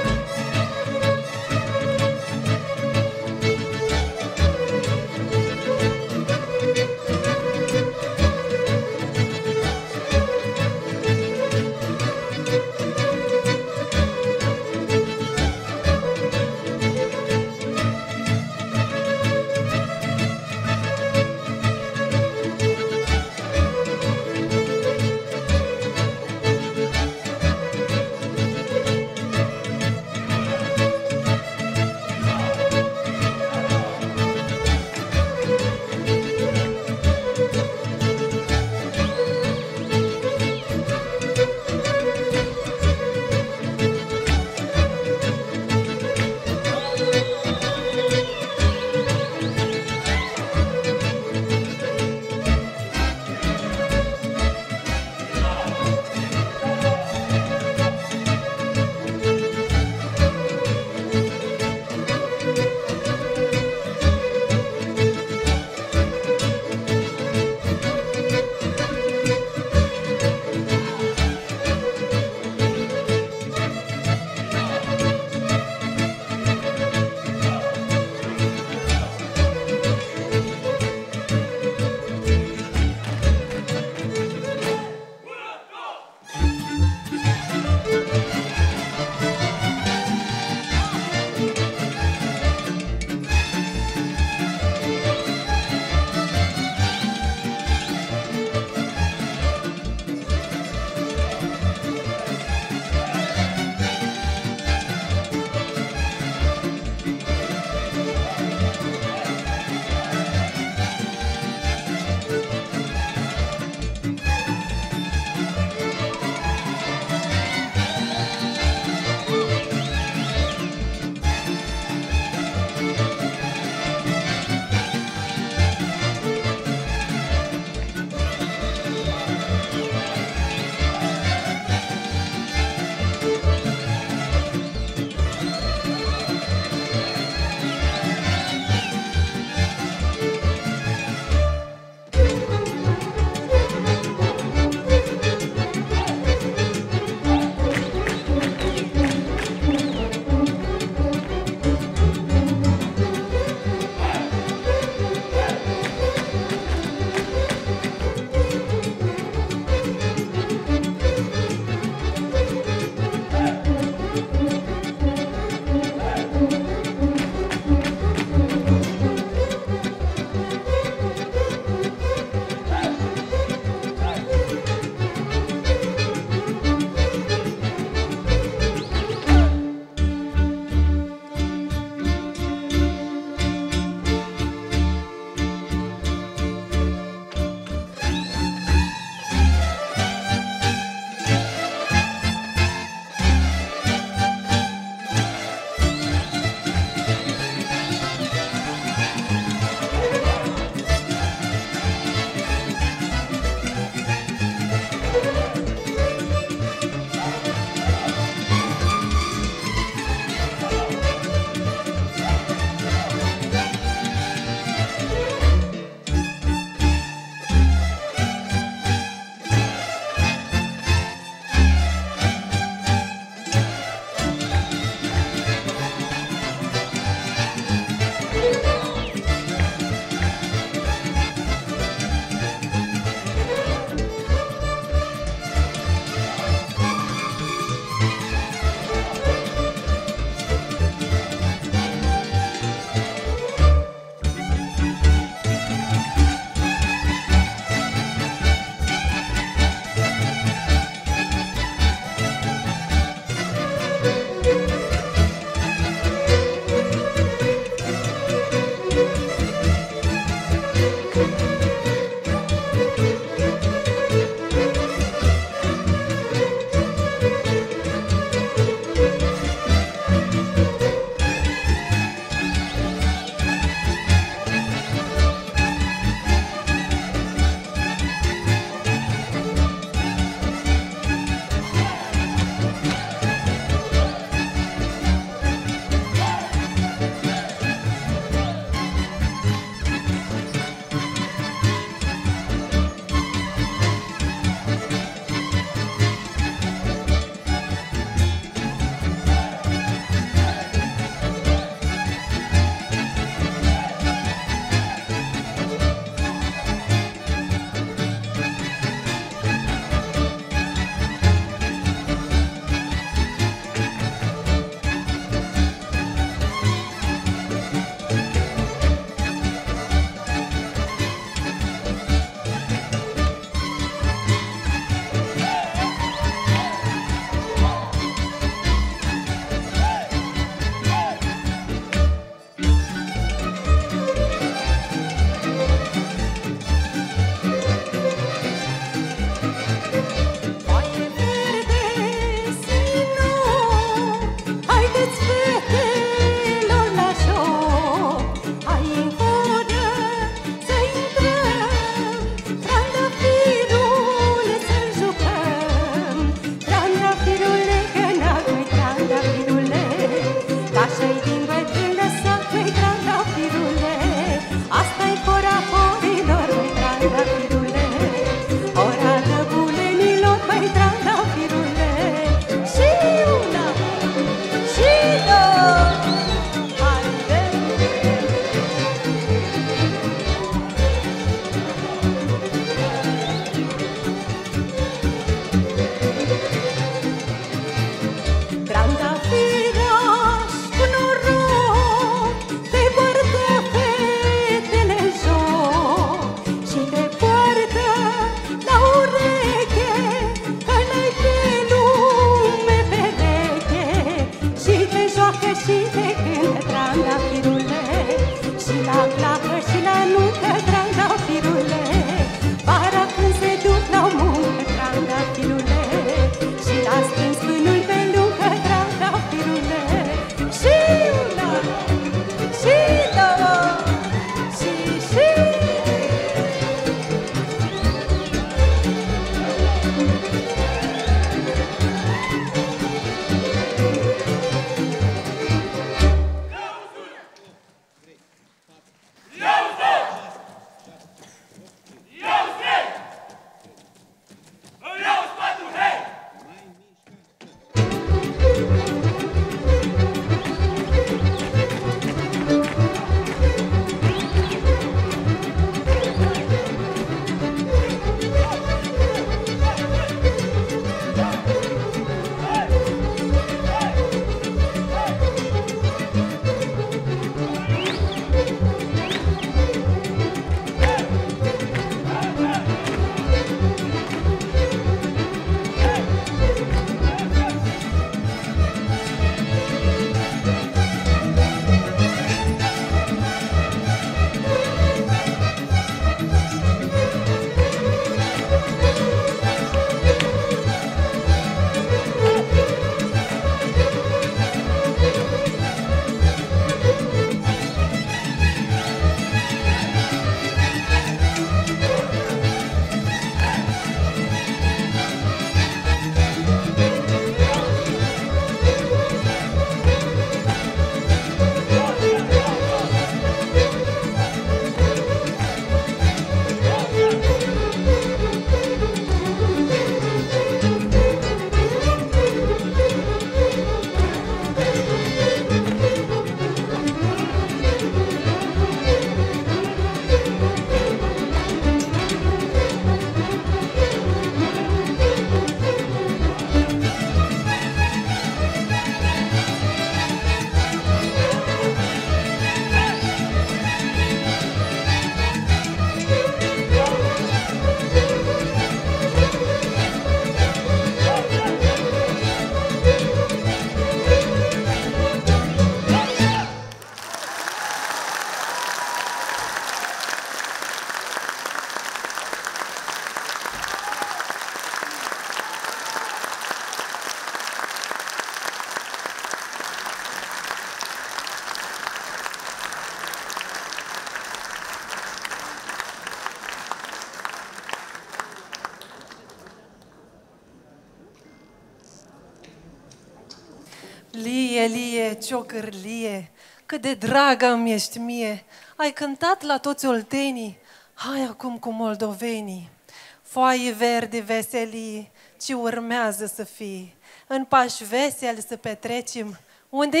Speaker 1: Lie, lie, ciocârlie, cât de dragă îmi ești mie. Ai cântat la toți oltenii, hai acum cu moldovenii. Foaie verde veselii, ci urmează să fii. În pași veseli să petrecem. Unde?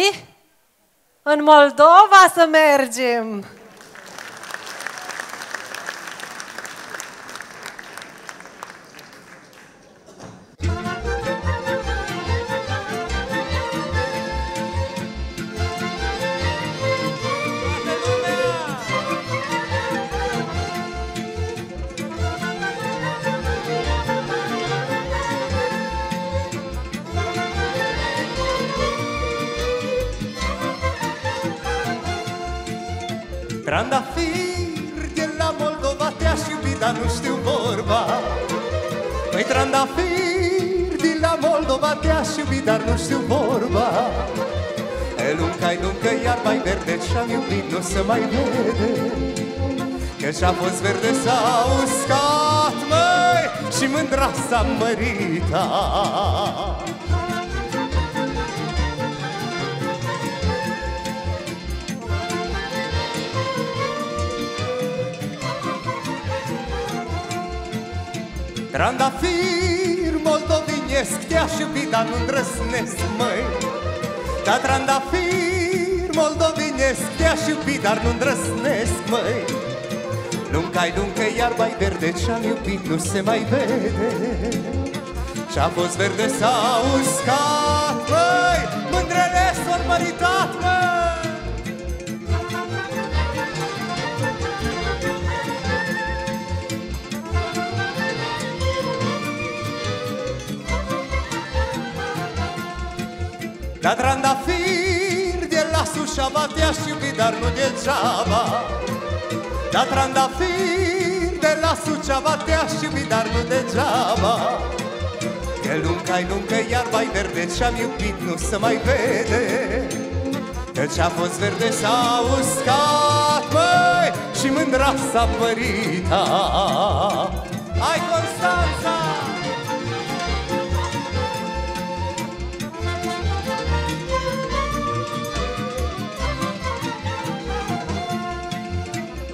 Speaker 1: În Moldova să mergem!
Speaker 2: Trandafir de la Moldova te-aș iubi, dar nu știu vorba. Păi trandafir de la Moldova te-aș iubi, dar nu știu vorba. E lunca-i luncă, iar mai verde și-am iubit, nu se mai vede. Că și-a fost verde s-a uscat, măi, și mândra s-a măritat. Trandafir moldovinesc te-aș iubi, dar nu îndrăznesc, măi. Da, trandafir moldovinesc te-aș iubi, dar nu îndrăznesc, măi. Lunca-i luncă, iarba-i verde, ce-am iubit nu se mai vede. Ce-a fost verde s-a uscat, măi, mândrele s-au măritat, măi. Da, trandafir de la Suceava te-aș iubi, dar nu degeaba. Da, trandafir de la Suceava te-aș iubi, dar nu degeaba. Că lunca-i luncă, iarba-i verde, ce-am iubit nu se mai vede. Că ce-a fost verde s-a uscat, măi, și mândra s-a măritat. Hai, Constanța!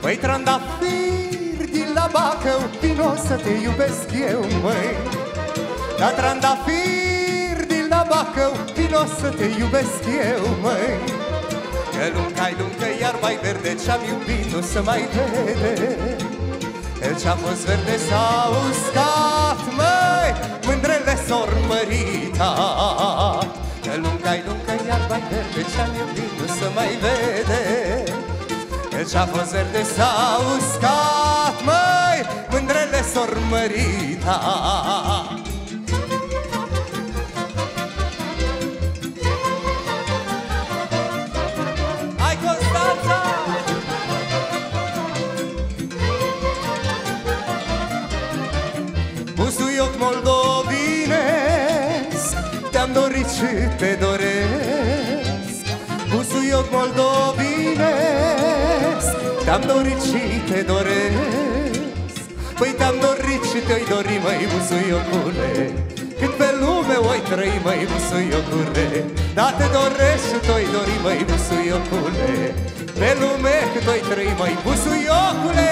Speaker 2: Păi trandafiri din la Bacău, vino să te iubesc eu, măi. Da, trandafiri din la Bacău, vino să te iubesc eu, măi. Că lunga-i lungă, iar mai verde, ce-am iubit nu se mai vede. El ce-a fost verde s-a uscat, măi, mândrele s-or măritat. Că lunga-i lungă, iar mai verde, ce-am iubit nu se mai vede. El ce-a fost verde s-a uscat, măi, mândrele s-or măritat. Hai, Constanța! Busuioc moldovinesc, te-am dorit și te doresc. Busuioc moldovinesc, te-am dorit și te doresc. Păi te-am dorit și te-oi dori, măi, busuiocule. Cât pe lume oi trăi, măi, busuiocule. Da, te doresc și te-oi dori, măi, busuiocule. Pe lume cât oi trăi, măi, busuiocule.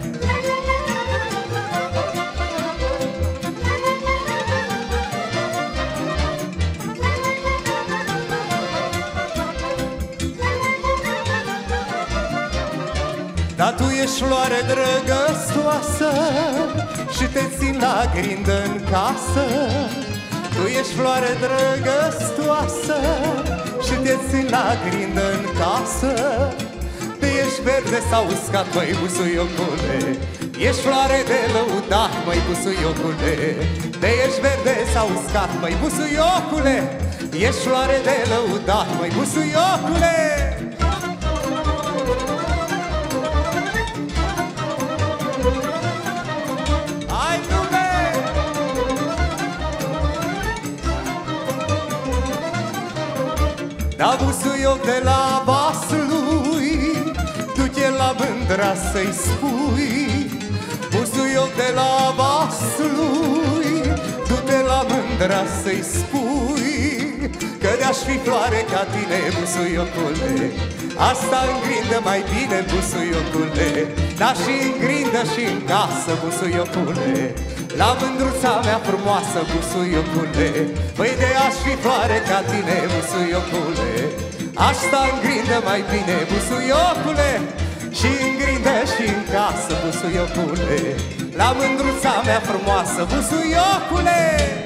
Speaker 2: Dar tu ești floare drăgăstoasă și te țin la grindă în casă. Tu ești floare drăgăstoasă și te țin la grindă în casă. Te ești verde sau uscat, măi, busuiocule. Ești floare de lăudat, măi, busuiocule. Te ești verde sau uscat, măi, busuiocule. Ești floare de lăudat, măi, busuiocule. Da, busuioc de la Vaslui, du-te la Mândra să-i spui. Busuioc de la Vaslui, du-te la Mândra să-i spui. Că de-aș fi floare ca tine, busuiocule, asta îngrindă mai bine, busuiocule. Da, și îngrindă și în casă, busuiocule. La mândruța mea frumoasă, busuiocule. Păi de aș fi floare ca tine, busuiocule, asta îngrindă mai bine, busuiocule. Și îngrindă și în casă, busuiocule. La mândruța mea frumoasă, busuiocule.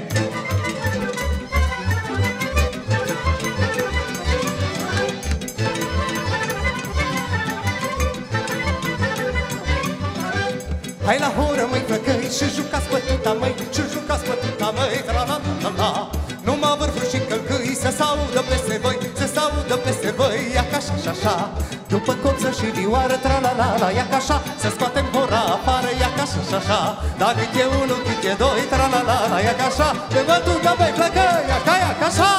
Speaker 2: Hai la horă, măi, flăcăi, și jucați pătuta, măi, și jucați pătuta, măi, tra-la-la-la-la. Numai vârfuri și călcâi să s-audă peste voi, să s-audă peste voi, ia ca așa și așa. După copță și vioară, tra-la-la-la, ia ca așa, să scoatem hora afară, ia ca așa și așa. Da, cât e unul, cât e doi, tra-la-la-la, ia ca așa, de bătuta, măi, flăcăi, ia ca, ia ca așa.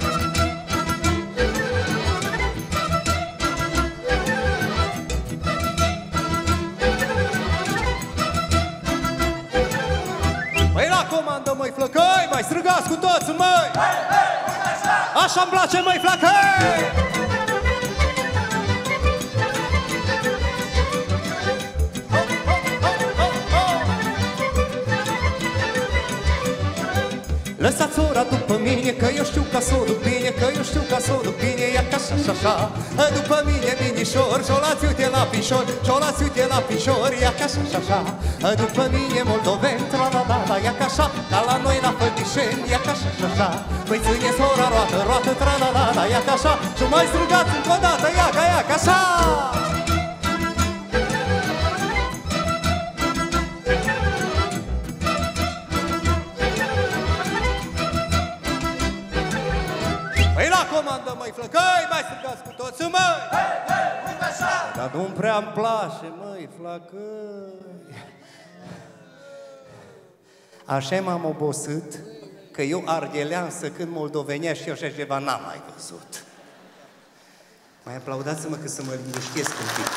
Speaker 2: Comandă, măi, flăcăi, mai străgați cu toți, măi! Hey, hey, așa! Așa-mi place, măi, flăcăi! Lăsați ora după mine, că eu știu ca s-o duc bine, că eu știu ca s-o duc bine, ia ca așa și așa. După mine, minișor, și-o lați uite la pișor, și-o lați uite la pișor, ia ca așa și așa. După mine, moldoven, tra-la-la-la, ia ca așa, ca la noi la Făltișeni, ia ca așa și așa. Păi țineți ora roată, roată, tra-la-la-la, ia ca așa, și mai strigați încă o dată, ia ca, ia ca așa. Comandă, măi, flăcăi, mai strigați cu toți, măi! Hei, hei, uite așa! Dar nu-mi prea-mi place, măi, flăcăi. Așa m-am obosit că eu arghelean să cânt moldovenești și așa ceva n-am mai văzut. Mai aplaudați-mă că să mă liniștesc un pic.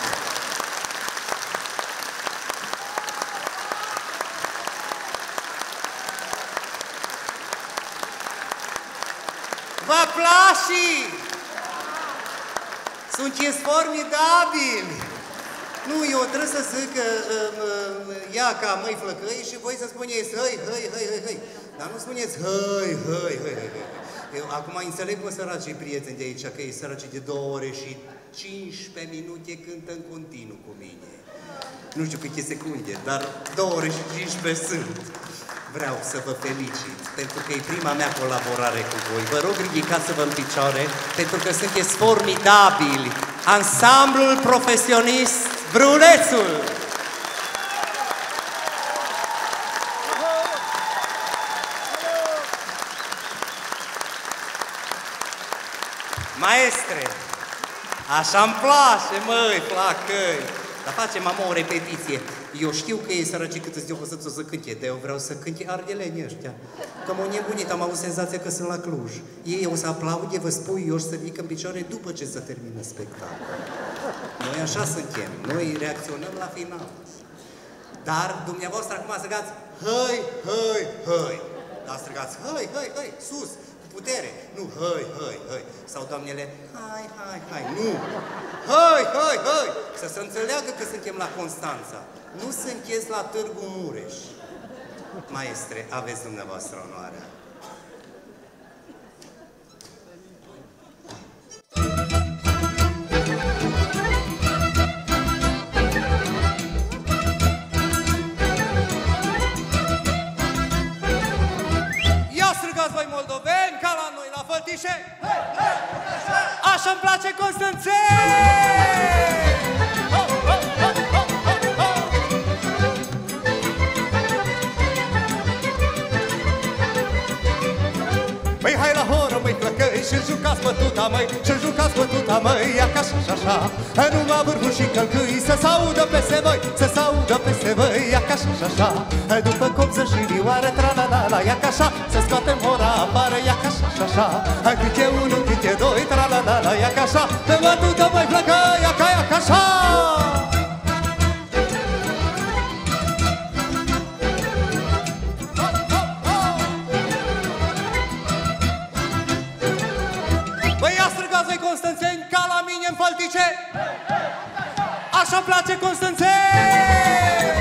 Speaker 2: Vă place? Sunteți formidabili!
Speaker 3: Nu, eu trebuie să zic că uh, ia ca măi flăcăi și voi să spuneți hăi, hăi, hăi, hăi, hăi. Dar nu spuneți hăi, hăi, hăi, hăi, hăi. Eu acum înțeleg pe săracii prieteni de aici, că e săracii de două ore și cincisprezece minute cântă în continuu cu mine. Nu știu câte secunde, dar două ore și cincisprezece sunt. Vreau să vă felicit, pentru că e prima mea colaborare cu voi. Vă rog, ridicați-vă în picioare, pentru că sunteți formidabili. Ansamblul profesionist Brunețul! Maestre, așa-mi place, măi, flacăi. Dar facem, mamă, o repetiție. Eu știu că ei sărăcii cât îți deu să să cânte, dar eu vreau să cânte ardelenii ăștia. Că m-au nebunit, am avut senzația că sunt la Cluj. Ei o să aplaude, vă spui, eu să ridic în picioare după ce se termină spectacol. Noi așa suntem, noi reacționăm la final. Dar dumneavoastră acum strigați, hăi, hăi, hăi. Dar strigați, hăi, hăi, hăi, sus, cu putere. Nu, hăi, hăi, hăi. Sau doamnele, hai, hai, hai, nu. Hăi, hăi, hăi. Să se înțeleagă că suntem la Constanța. Nu sunteți la Târgu Mureș. Maestre, aveți dumneavoastră onoarea. Ia strigați voi moldoveni, ca la noi la Făltișe! Așa-mi place Constanțeni! Măi, hai la horă, măi, flăcăi, și jucați bătuta, măi, și jucați bătuta, măi, ia ca și așa. Numai vârfuri și călcâi, să s-audă peste voi, să s-audă peste voi, ia ca și așa. După copță și vioară, tra-la-la-la, ia ca așa, să scoatem hora afară, ia ca și așa. Câte unul, câte doi, tra-la-la-la, ia ca așa, pe bătută, măi, flăcăi, ia ca, ia ca așa. Constanțeni, ca la mine în Făltice! Așa-mi place Constanțeni!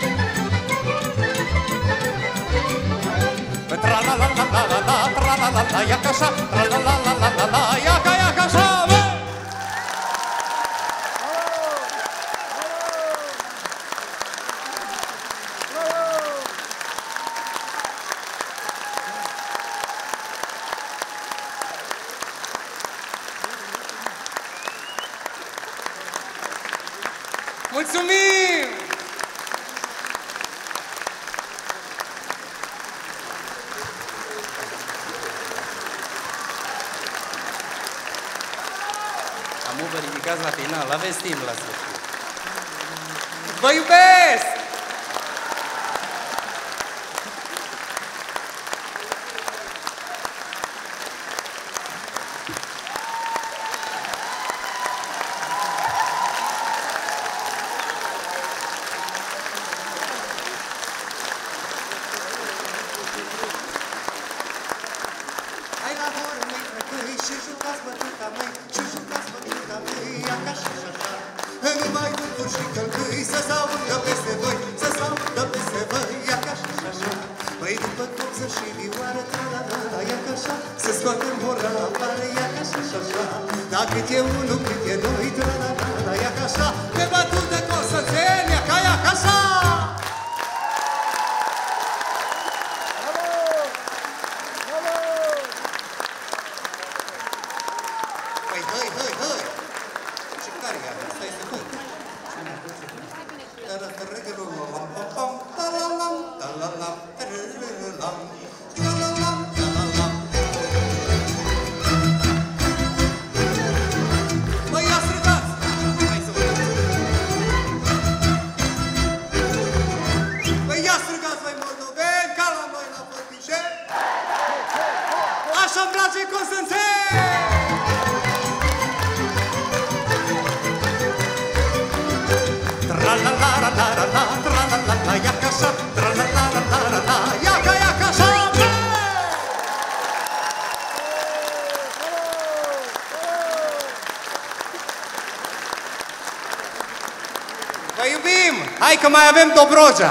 Speaker 3: Tra-la-la-la-la-la, tra-la-la-la, ia ca așa, tra-la-la-la-la-la, ia ca, ia ca așa, bă! Mulțumim! Amu, vă ridicați la final, aveți timp la sfârșit. Vă iubesc! Hai că mai avem Dobrogea!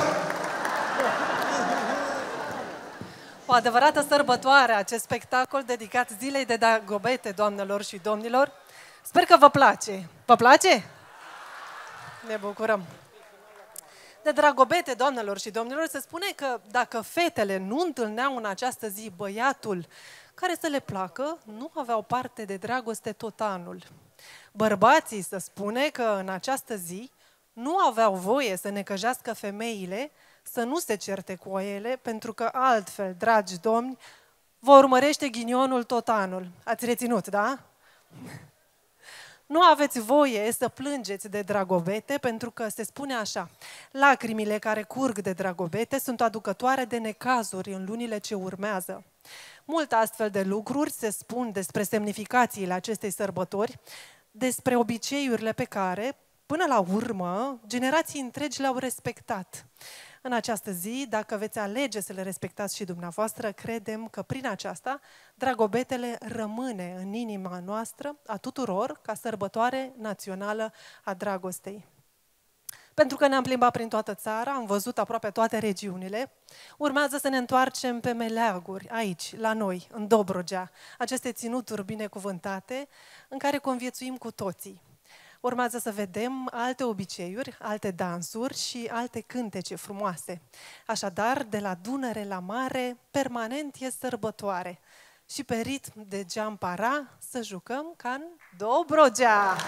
Speaker 1: O adevărată sărbătoare, acest spectacol dedicat zilei de Dragobete, doamnelor și domnilor. Sper că vă place. Vă place? Ne bucurăm. De Dragobete, doamnelor și domnilor, se spune că dacă fetele nu întâlneau în această zi băiatul care să le placă, nu aveau parte de dragoste tot anul. Bărbații se spune că în această zi nu aveau voie să necăjească femeile, să nu se certe cu ele, pentru că altfel, dragi domni, vă urmărește ghinionul tot anul. Ați reținut, da? Nu aveți voie să plângeți de Dragobete, pentru că se spune așa: lacrimile care curg de Dragobete sunt aducătoare de necazuri în lunile ce urmează. Multe astfel de lucruri se spun despre semnificațiile acestei sărbători, despre obiceiurile pe care, până la urmă, generații întregi le-au respectat. În această zi, dacă veți alege să le respectați și dumneavoastră, credem că prin aceasta Dragobetele rămâne în inima noastră a tuturor ca sărbătoare națională a dragostei. Pentru că ne-am plimbat prin toată țara, am văzut aproape toate regiunile, urmează să ne întoarcem pe meleaguri, aici, la noi, în Dobrogea, aceste ținuturi binecuvântate în care conviețuim cu toții. Urmează să vedem alte obiceiuri, alte dansuri și alte cântece frumoase. Așadar, de la Dunăre la mare, permanent e sărbătoare. Și pe ritm de geampara să jucăm ca în Dobrogea!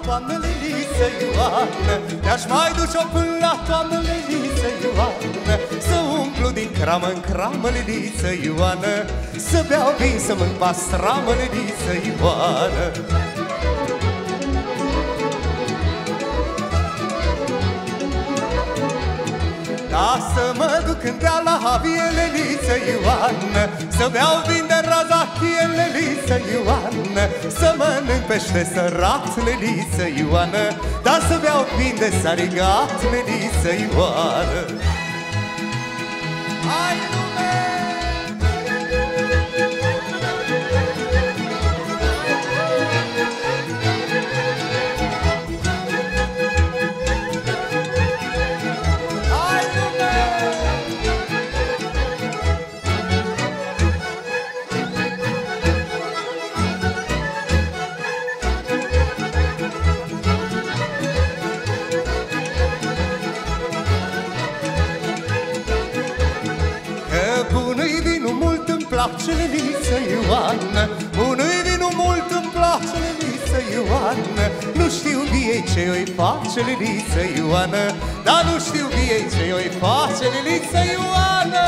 Speaker 3: toamnă Leliță Ioană, te-aș mai duce-o până la toamnă Leliță Ioană, să umplu din cramă în cramă Leliță Ioană, să beau vin, să mânc pastramă Leliță Ioană. Da, să mă duc în deal la Havie, Leliță Ioană, să beau vin de razachie, Leliță Ioană, să mănânc pește sărat, Leliță Ioană, dar să beau vin de sarigat, Leliță Ioană. Hai, lume! Place Leliță Ioană, unui vinu mult îmi place Leliță Ioană, nu știu vie ce-i face Leliță Ioană, dar nu știu vie ce-i face Leliță Ioană.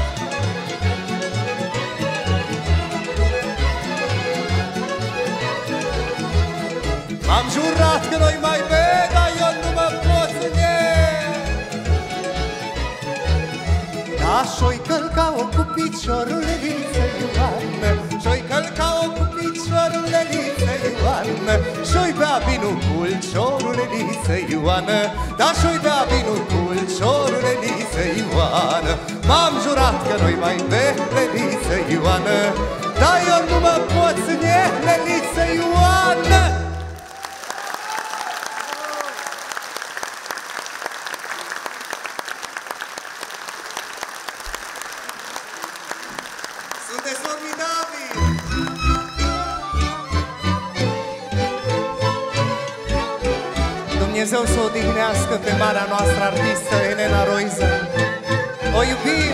Speaker 3: M-am jurat că noi mai bea, dar eu nu mă pot ține. Da, și-o-i călca-o cu piciorul Leliță Ioană, și-o-i călca-o cu piciorul Leliță Ioană, și-o-i bea vinul cu ulciorul Leliță Ioană, da, și-o-i bea vinul cu ulciorul Leliță Ioană. M-am jurat că noi mai bea Leliță Ioană, dar eu nu mă pot ține Leliță Ioană. Sunteți formidabili! Dumnezeu să o odihnească pe marea noastră artistă Elena Roiză. O iubim!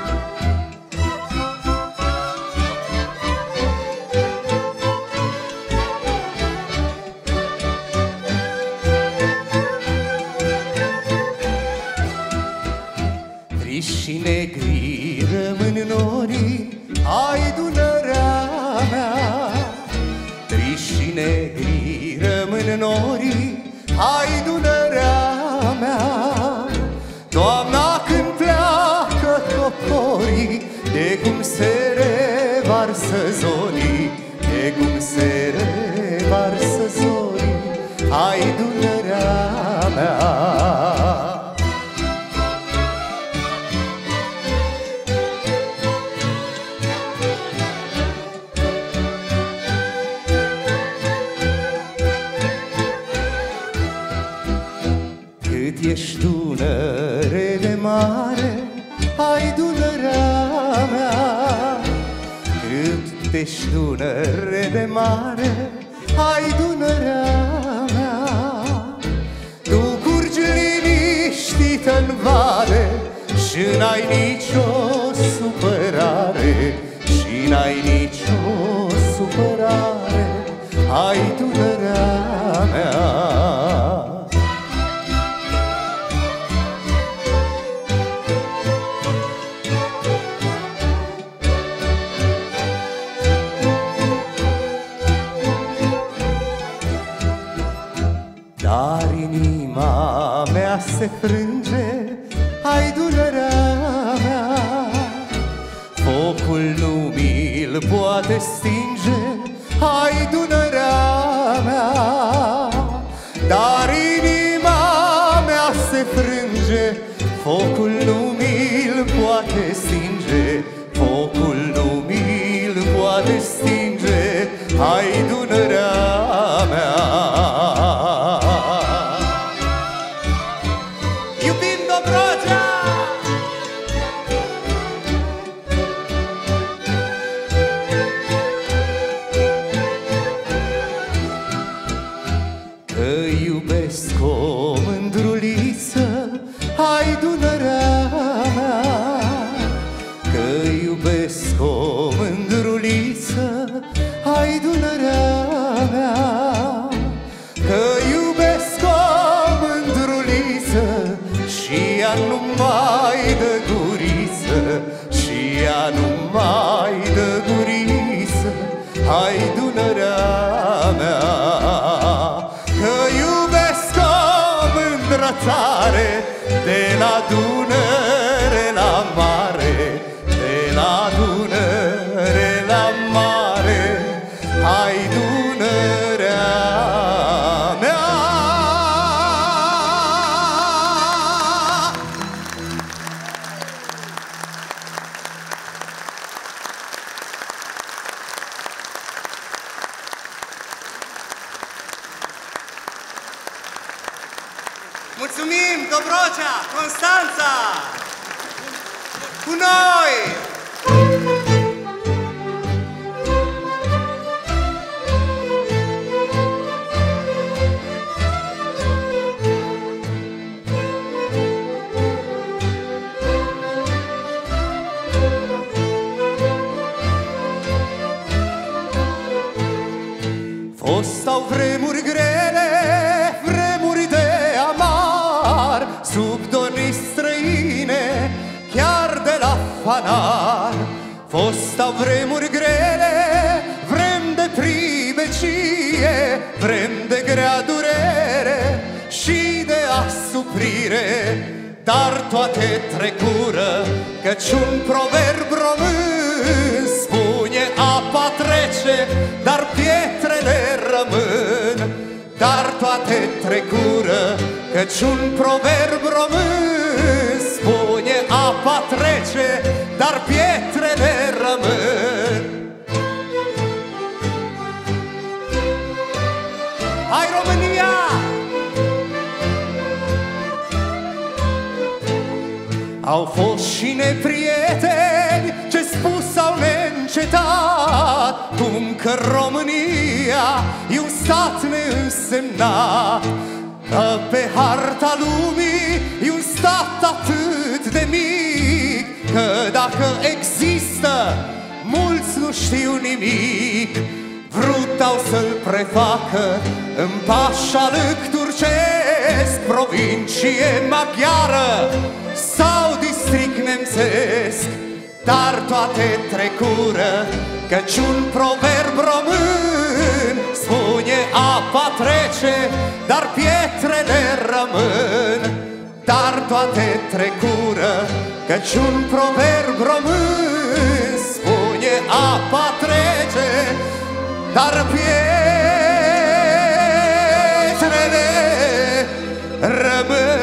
Speaker 3: Triși și negri rămân norii ai Dunărea mea, triși și negri rămân norii ai Dunărea mea. Toamna când pleacă cocorii, de cum se revarsă zorii, de cum se revarsă zorii ai Dunărea mea. Ești Dunăre de mare, hai Dunărea mea, cât ești Dunăre de mare, hai Dunărea mea. Tu curgi liniștită-n vale și n-ai nicio supărare, și n-ai nicio supărare, hai Dunărea mea. Dar inima mea se frânge, hai Dunărea mea, focul nu mi-l poate stinge, hai Dunărea mea. Dar inima mea se frânge, focul nu mi-l poate stinge, focul nu mi-l poate stinge, hai Dunărea mea. O mândruliță, hai Dunărea mea, că
Speaker 2: mai dă guriță și ea nu mai dă guriță. Hai, Dunărea mea, că iubesc o mândră țare, de la Dunăre la mare, de la Dunăre la mare. Hai, Dunărea mea.
Speaker 3: Mulțumim, Dobrogea, Constanța! Cu noi!
Speaker 2: Fostau vremuri grele, vremuri de amar, sub donii străine, chiar de la fanar. Fostau vremuri grele, vrem de pribecie, vrem de grea durere și de asuprire. Dar toate trecură, căci un proverb român spune: apa trece, dar pietrele rămân. Dar toate trecură, căci un proverb român spune: apa trece, dar pietrele rămân. Hai, România! Au fost și neprieteni ce spus au neîncetat, cum că România e un stat neînsemnat, că pe harta lumii e un stat atât de mic, că dacă există, mulți nu știu nimic. Vrutau să-l prefacă în pașalâc turcesc, provincie maghiară sau district nemțesc. Dar toate trecură, căci un proverb român spune: apa trece, dar pietrele rămân. Dar toate trecură, căci un proverb român spune: apa trece, dar pietrele rămân.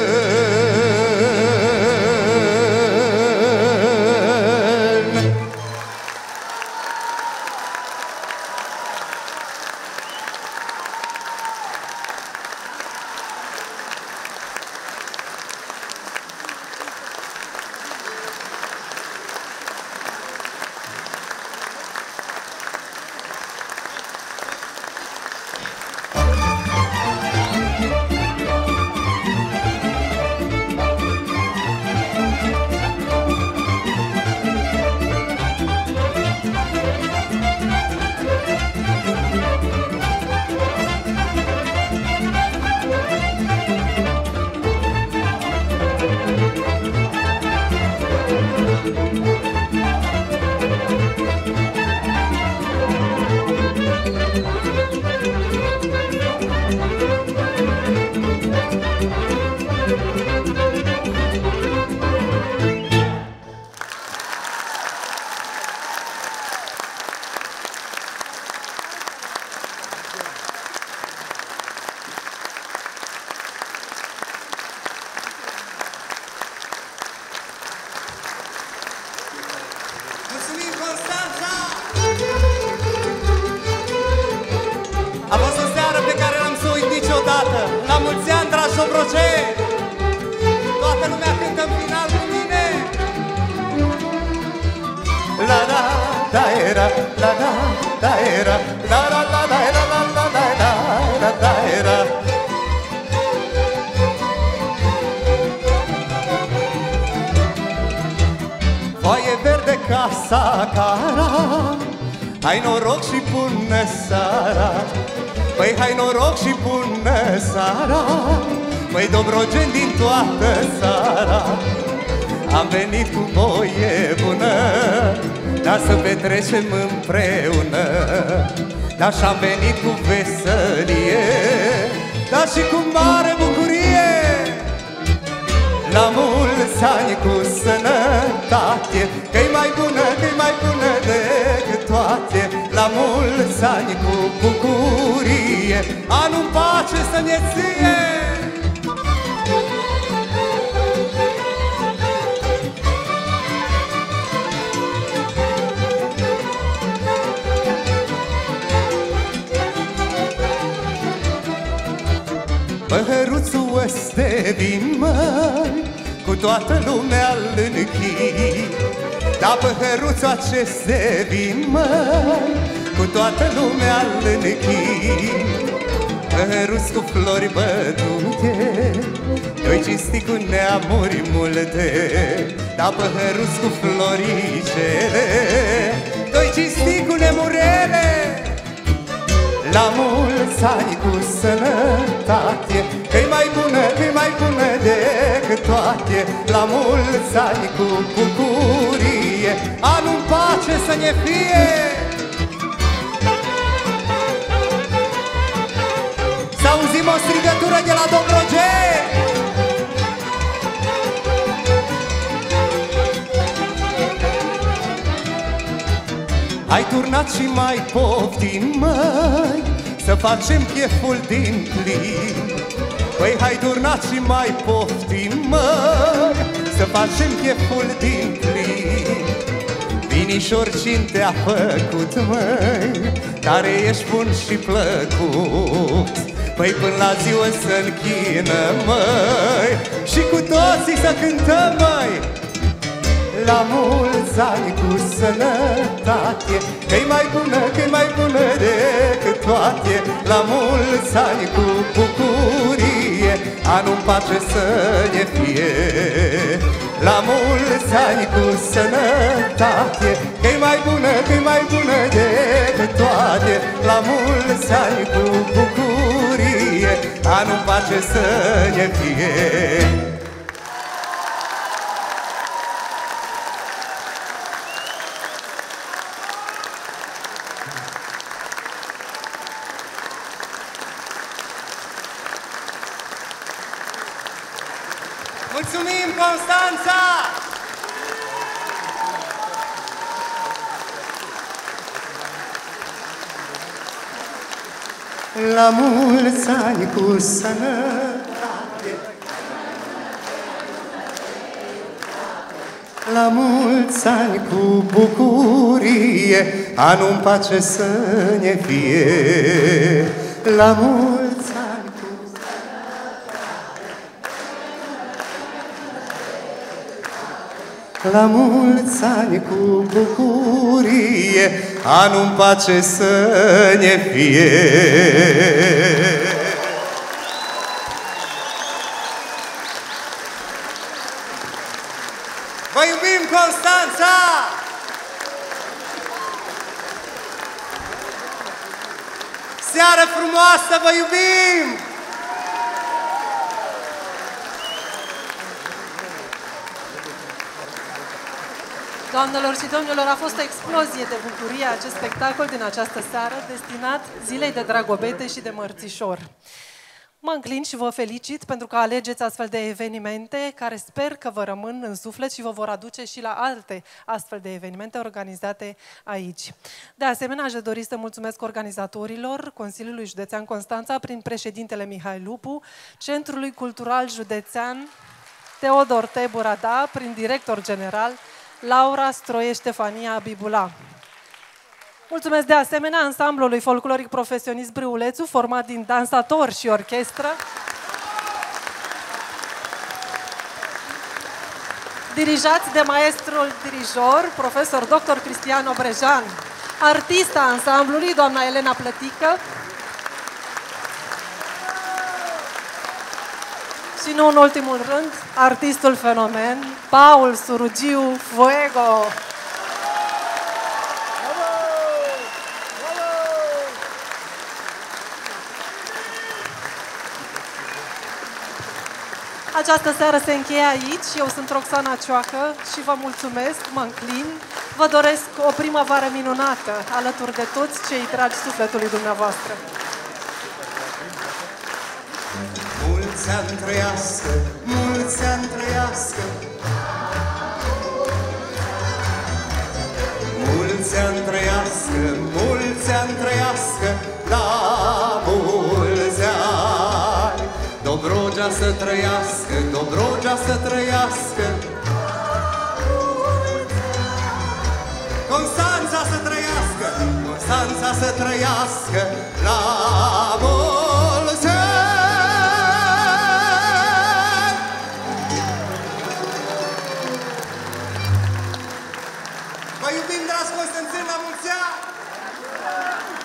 Speaker 3: A fost o seară pe care n-am să uit niciodată. La mulți ani, dragi dobrogeni! Toată lumea cântă în final cu mine.
Speaker 2: La la da era, la la da era, la la la da era, la la da era, la da era. Foaie verde ca sacara, hai noroc și bună seara. Păi hai noroc și bună seara, măi dobrogeni din toată țara. Am venit cu voie bună, dar să petrecem împreună. Dar și-am venit cu veselie, dar și cu mare bucurie. La mulți ani cu sănătate, că-i mai bună, că-i mai bună decât toate. La mulți ani cu bucurie, anul pace să ne ție. Păhăruțul ăste vin, măi, cu toată lumea-l închid. Dar păhăruțul aceste vin, măi, cu toată lumea-l închid. Păhăruț cu flori bătute, doi cinsti cu neamuri multe. Dar păhăruț cu floricele, doi cinsti cu nemurele. La mulți ani cu sănătate, că-i mai bună, că-i mai bună decât toate. La mulți ani cu bucurie, anul pace să ne fie. Să auzim o strigătură de la Dobrogei. Hai turnat și mai poftim, măi, să facem cheful din plin. Păi hai turnat și mai poftim, măi, să facem cheful din plin. Vinișor cine te-a făcut, măi, care ești bun și plăcut. Păi până la ziua să închină, măi, și cu toții să cântăm, măi. La mulți ani cu sănătate, că-i mai bună, că-i mai bună decât toate. La mulți ani cu bucurie, anul pace să ne fie. La mulți ani cu sănătate, că-i mai bună, că-i mai bună decât toate. La mulți ani cu bucurie, anul pace să ne fie. Mulțumim, Constanța! La mulți ani cu sănătate, la mulți ani cu bucurie, anul în pace să ne fie. La mulți ani cu la mulți ani cu bucurie, anul în pace să ne fie. Vă iubim, Constanța! Seară frumoasă, vă iubim!
Speaker 1: Doamnelor și domnilor, a fost o explozie de bucurie acest spectacol din această seară, destinat Zilei de Dragobete și de Mărțișor. Mă înclin și vă felicit pentru că alegeți astfel de evenimente care sper că vă rămân în suflet și vă vor aduce și la alte astfel de evenimente organizate aici. De asemenea, aș dori să mulțumesc organizatorilor Consiliului Județean Constanța prin președintele Mihai Lupu, Centrului Cultural Județean Teodor T. Burada prin director general Laura Stroie Ștefania Bibula. Mulțumesc de asemenea ansamblului folcloric profesionist Brâulețu, format din dansatori și orchestră, dirijați de maestrul dirijor, profesor doctor Cristian Obrejan, artista ansamblului, doamna Elena Plătică, și nu în ultimul rând, artistul fenomen, Paul Surugiu Fuego. Această seară se încheie aici. Eu sunt Roxana Cioacă și vă mulțumesc, mă înclin. Vă doresc o primăvară minunată alături de toți cei dragi sufletului dumneavoastră.
Speaker 2: Mulți ani trăiască, mulți ani trăiască, mulți ani trăiască, mulți ani trăiască, la mulți ani. Dobrogea să trăiască, Dobrogea să trăiască, Constanța să trăiască, Constanța să trăiască, la mulți ani. Vă iubim, dragi Constanțeni, la mulți ani!